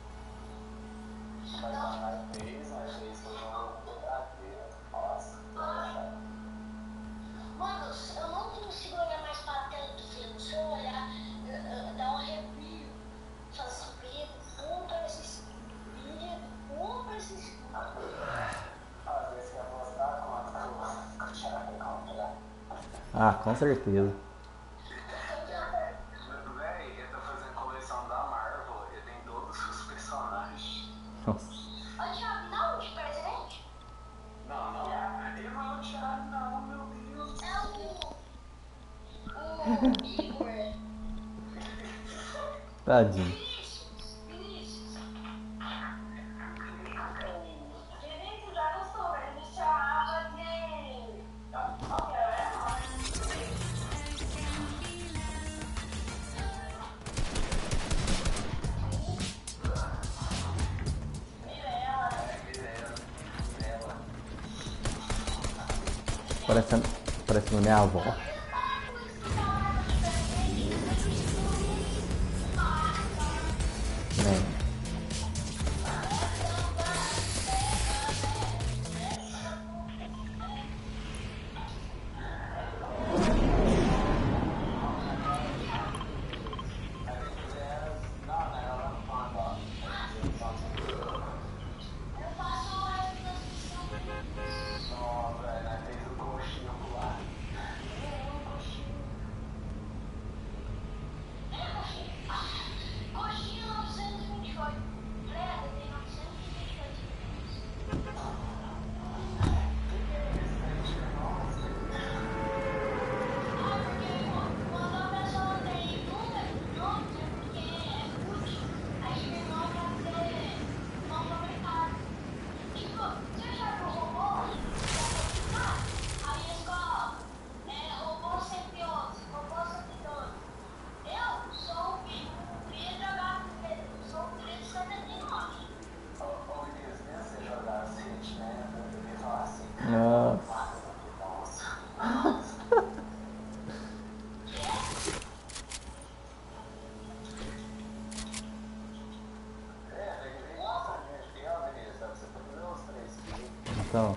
Mas não, nós fez, nós fez o jogo verdadeiro. Nossa, Ah. Mano, eu não consigo olhar mais pra tanto, filho. Se eu olhar, eu- eu- dá um arrepio. Fala assim, Pedro, compra esses. Pedro, compra esses. às vezes quer mostrar quanto que o Thiago vai comprar. Ah, com certeza. Véi, ele tá fazendo coleção da Marvel, ele tem todos os personagens. Nossa. Ô, Thiago, não, de presente? Não, não. Ele não é o Thiago, não, meu Deus. É o. O Igor. Tadinho. Vinícius. Vinícius. Vinícius, já gostou, ele chamava de. Qual que era? Parecendo, parecendo minha avó. Né? Eu faço uma exposição. Só, velho, nós fez o coxinho lá. Coxinha novecentos e vinte e oito. Credo, tem novecentos e vinte e oito. Ah, porque quando a pessoa tem número, nome, é porque é fute. Aí o irmão vai ser não fabricado. Tipo, você já viu robô? Ah, aí eles colocam é, robô cento e onze, robô cento e doze. Eu sou o Pedro H. Pedro, sou o trezentos e setenta e nove. Ô, ô, Vinícius, nem você jogar assim, né? Eu ia falar assim. Nossa. Nossa. É, tem que ver nossa, gente. Fiel, Vinícius, dá pra você fazer os três filhos. Então,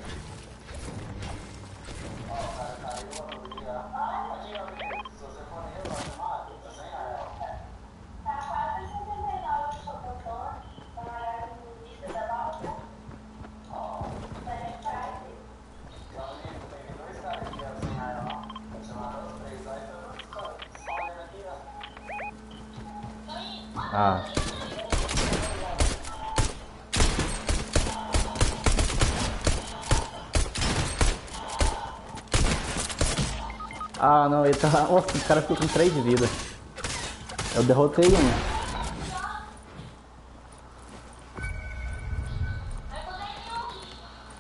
Ó, o cara caiu, eu vi a... Aqui, ó, Vinícius, se você for nele, vai tomar, tá sem ar. Tá quase setenta e nove de fototone, trabalhar no lista da balda. Ó, Vai entrar aqui. e ó, Vinícius, tem dois caras aqui, ó, sem ar, ó. Vou chamar os três, ó, então os caras. Só olhando aqui, ó. Aí, ah, ah, não, ele tá. Nossa, o cara ficou com três de vida. Eu derrotei um. vai poder ir aqui.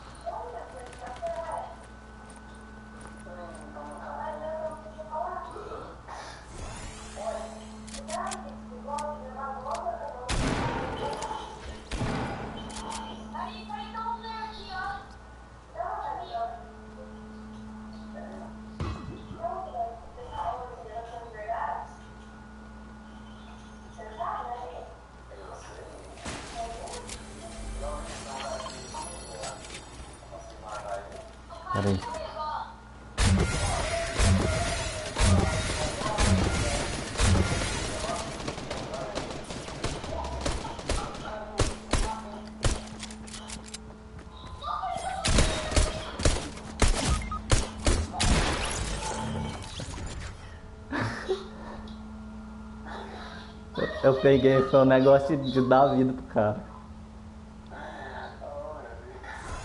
Aí, vai então ver aqui, ó. Aqui, ó. Peraí. Eu peguei, foi um negócio de, de dar vida pro cara. Oh, meu Deus.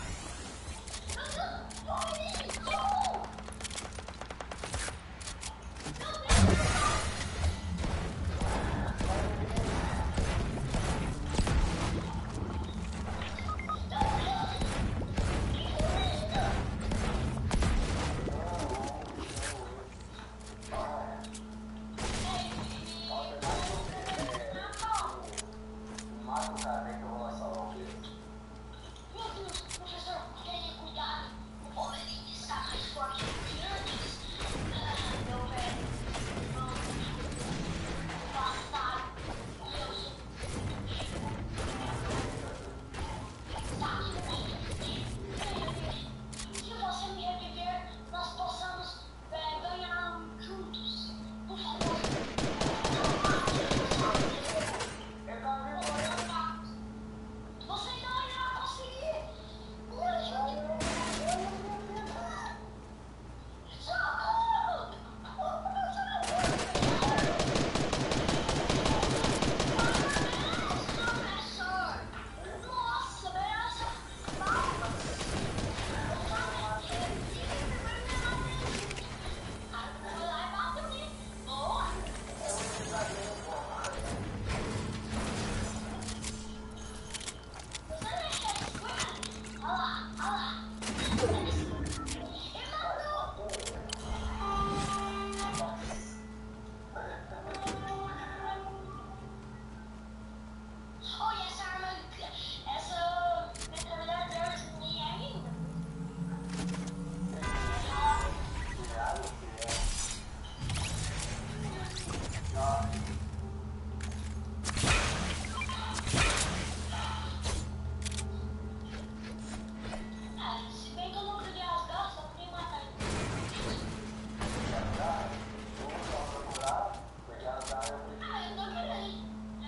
Mata o cara, né, que eu vou lá salvar o Pedro. Meu Deus, professor, tenha cuidado. O Wolverine está mais forte do que antes. Ah, meu velho. Não. Passado. E eu sou. Está aqui comigo. Se você me reviver, nós possamos eh, ganhar juntos. Por favor. Você não irá conseguir! Me ajude! Socorro! Professor! Nossa, beleza! Palmas! Vai lá e bate em mim! Boa! Você mexe as coisas? Olha lá, olha lá. Ele matou. Olha essa arma, essa metralhadora é minha ainda. Ah, se bem que eu não queria as garras, eu queria matar ele. Ah, eu tô querendo.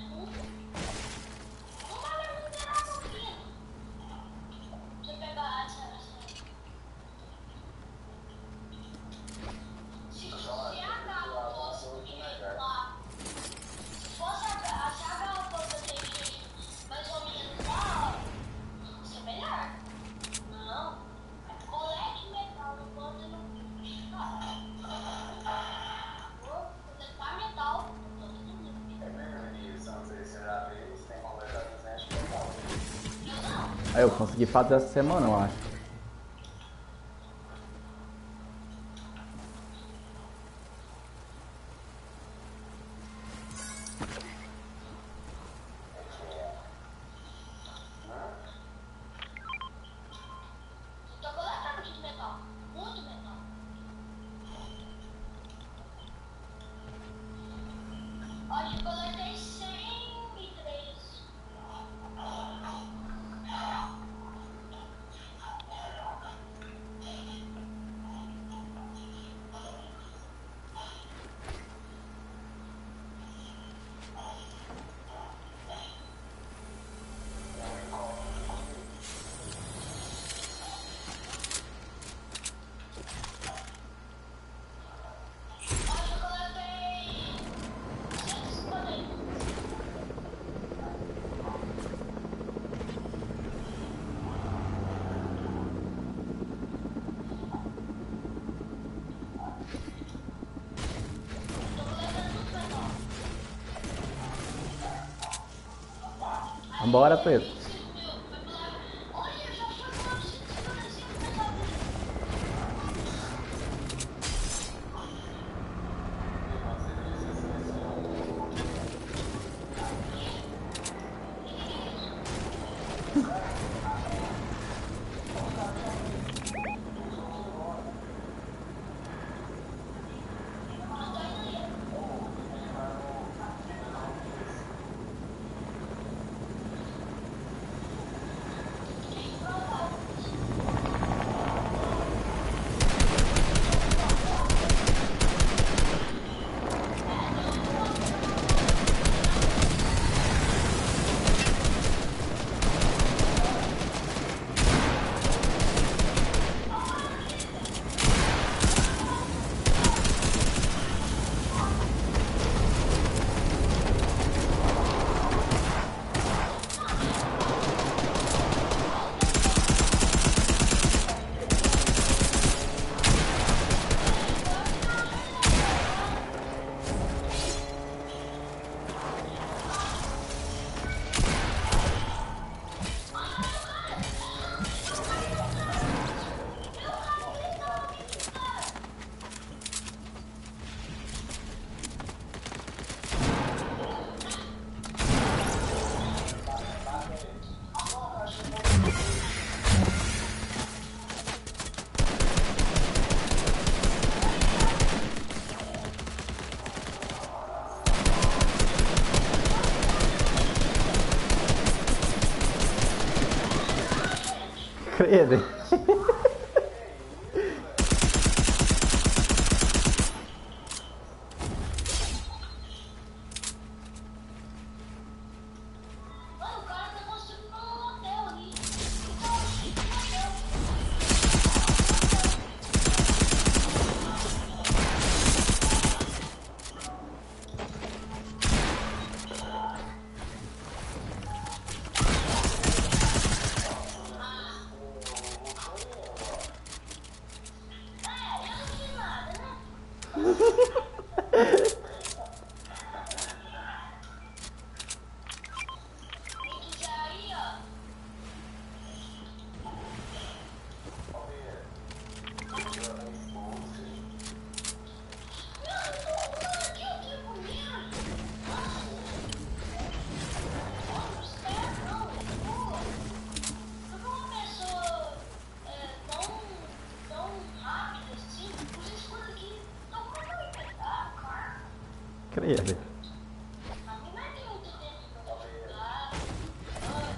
Não vai me liberar no fim. Deixa eu pegar essa. essa. Se, se a garra fosse do jeito lá, se fosse a, ga- se a garra fosse daquele jeito mais ou menos lá, ó, ia ser melhor. Não, é colete metal, não pode não. Vou coletar metal, não pode não. É mesmo, Vinícius, são terceira vez, tem que completar duzentos total. Eu não. Aí eu consegui fazer essa semana, eu acho. Eu tô coletando muito metal, muito metal. Hoje eu coletei cem e três. Hoje eu coletei cento e cinquenta e um. Tô coletando muito metal. Vambora, Pedro. cinco mil, vai pular. Olha, já chegou a cento e cinquenta e cinco metal. Credo. Mano, o cara tá construindo um hotel ali. Então, um hotel. É, eu não fiz nada, né? Quem quiser aí, ó. Meu, eu tô arrumando aqui o tempo mesmo. Outros caras não, pô. Porque uma pessoa é, tão, tão rápida assim, os escudos aqui estão muito apertados, cara. Credo. A mim não tem muito tempo pra jogar. Ah,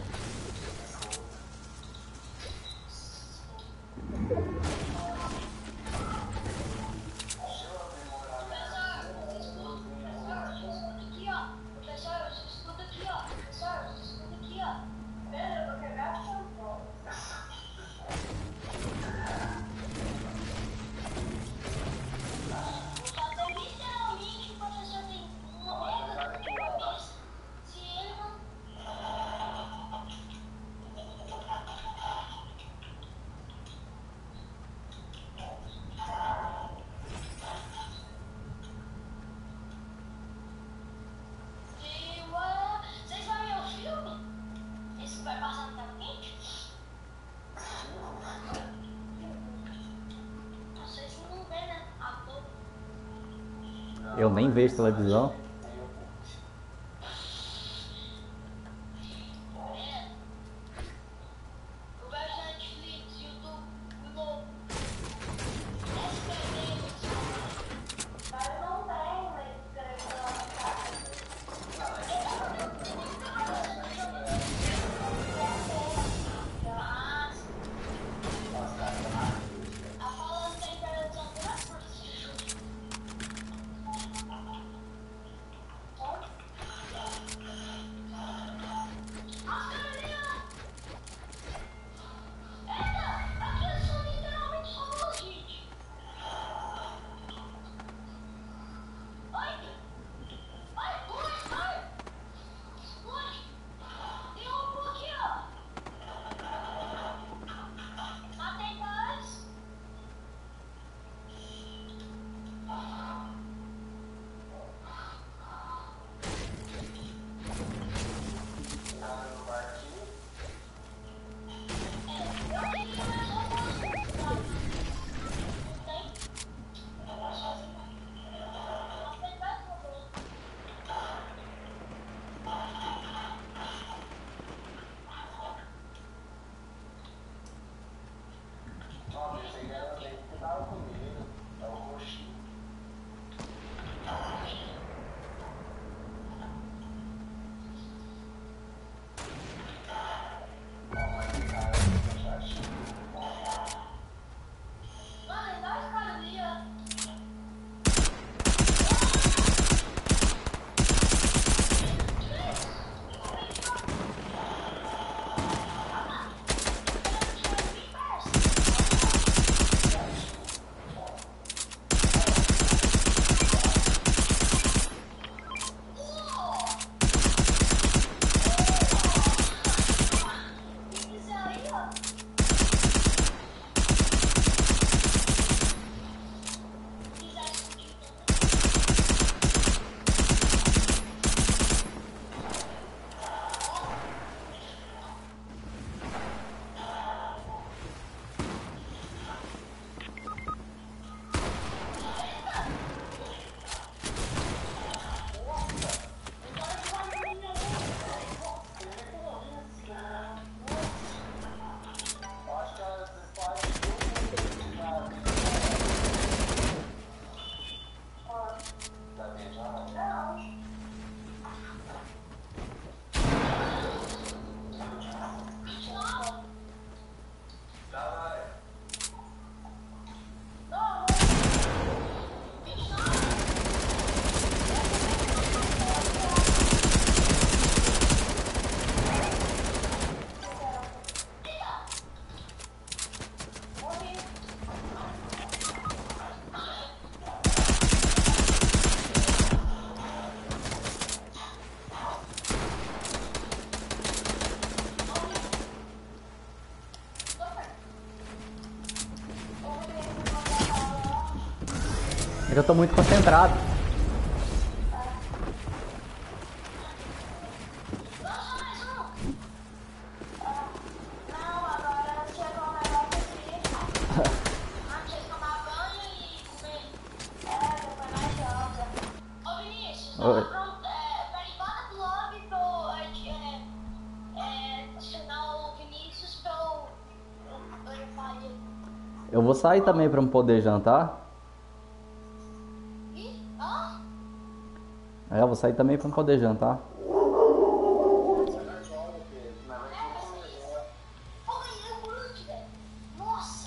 professor, os escudos, professor, os escudos aqui, ó. Professor, os escudos aqui, ó. Professor, os escudos aqui, ó. Pera, eu vou quebrar o seu. Só tem literalmente o professor tem uma mega na cabeça. Se ele não. Se o- Vocês vão ver o filme? Esse vai passar na frente? Vocês não vê, né? Ator. Eu nem vejo televisão. É. Eu vejo Netflix, YouTube, Globo. S B T. Mas não tem, mas televisão em casa. A Paula tem televisão duas por assistir. Eita, aqui são literalmente só duas gente. Ai, ai, dois, ai. Explode. Tem um aqui, ó. Matei dois. Eu queria mais robôs. Não tem? Eu vou sozinho. Matei dois robôs. Ó, esse aí era bem que tava comigo. É o roxinho. Mano, tem dois caras ali, ó. que eu tô muito concentrado. Lança mais um. Não, agora chegou um negócio aqui. Antes de tomar banho e comer. É, depois nós joga. Ô Vinícius, Oi. tá pronto. É, peraí, bota pro lobby pro. É, é, adicionar o Vinícius pro. Eu, eu falei. Eu vou sair também pra eu poder jantar. Ih, ó. É, eu vou sair também pra eu poder jantar. Você não joga, Pedro. Não vai É, ter mas isso. comer. Ô, ganhei o Groot, velho. Nossa.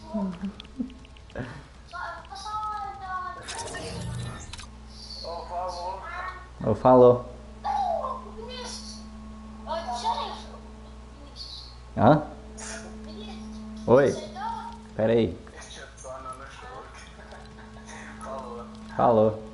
Só, eu vou só dar uma. Ô, falou. Eu falou. Ô, Vinícius. Ô, Jennifer. Vinícius. Hã? Vinícius. Oi. Você tá? Pera aí. Este é só no show. Falou. Falou.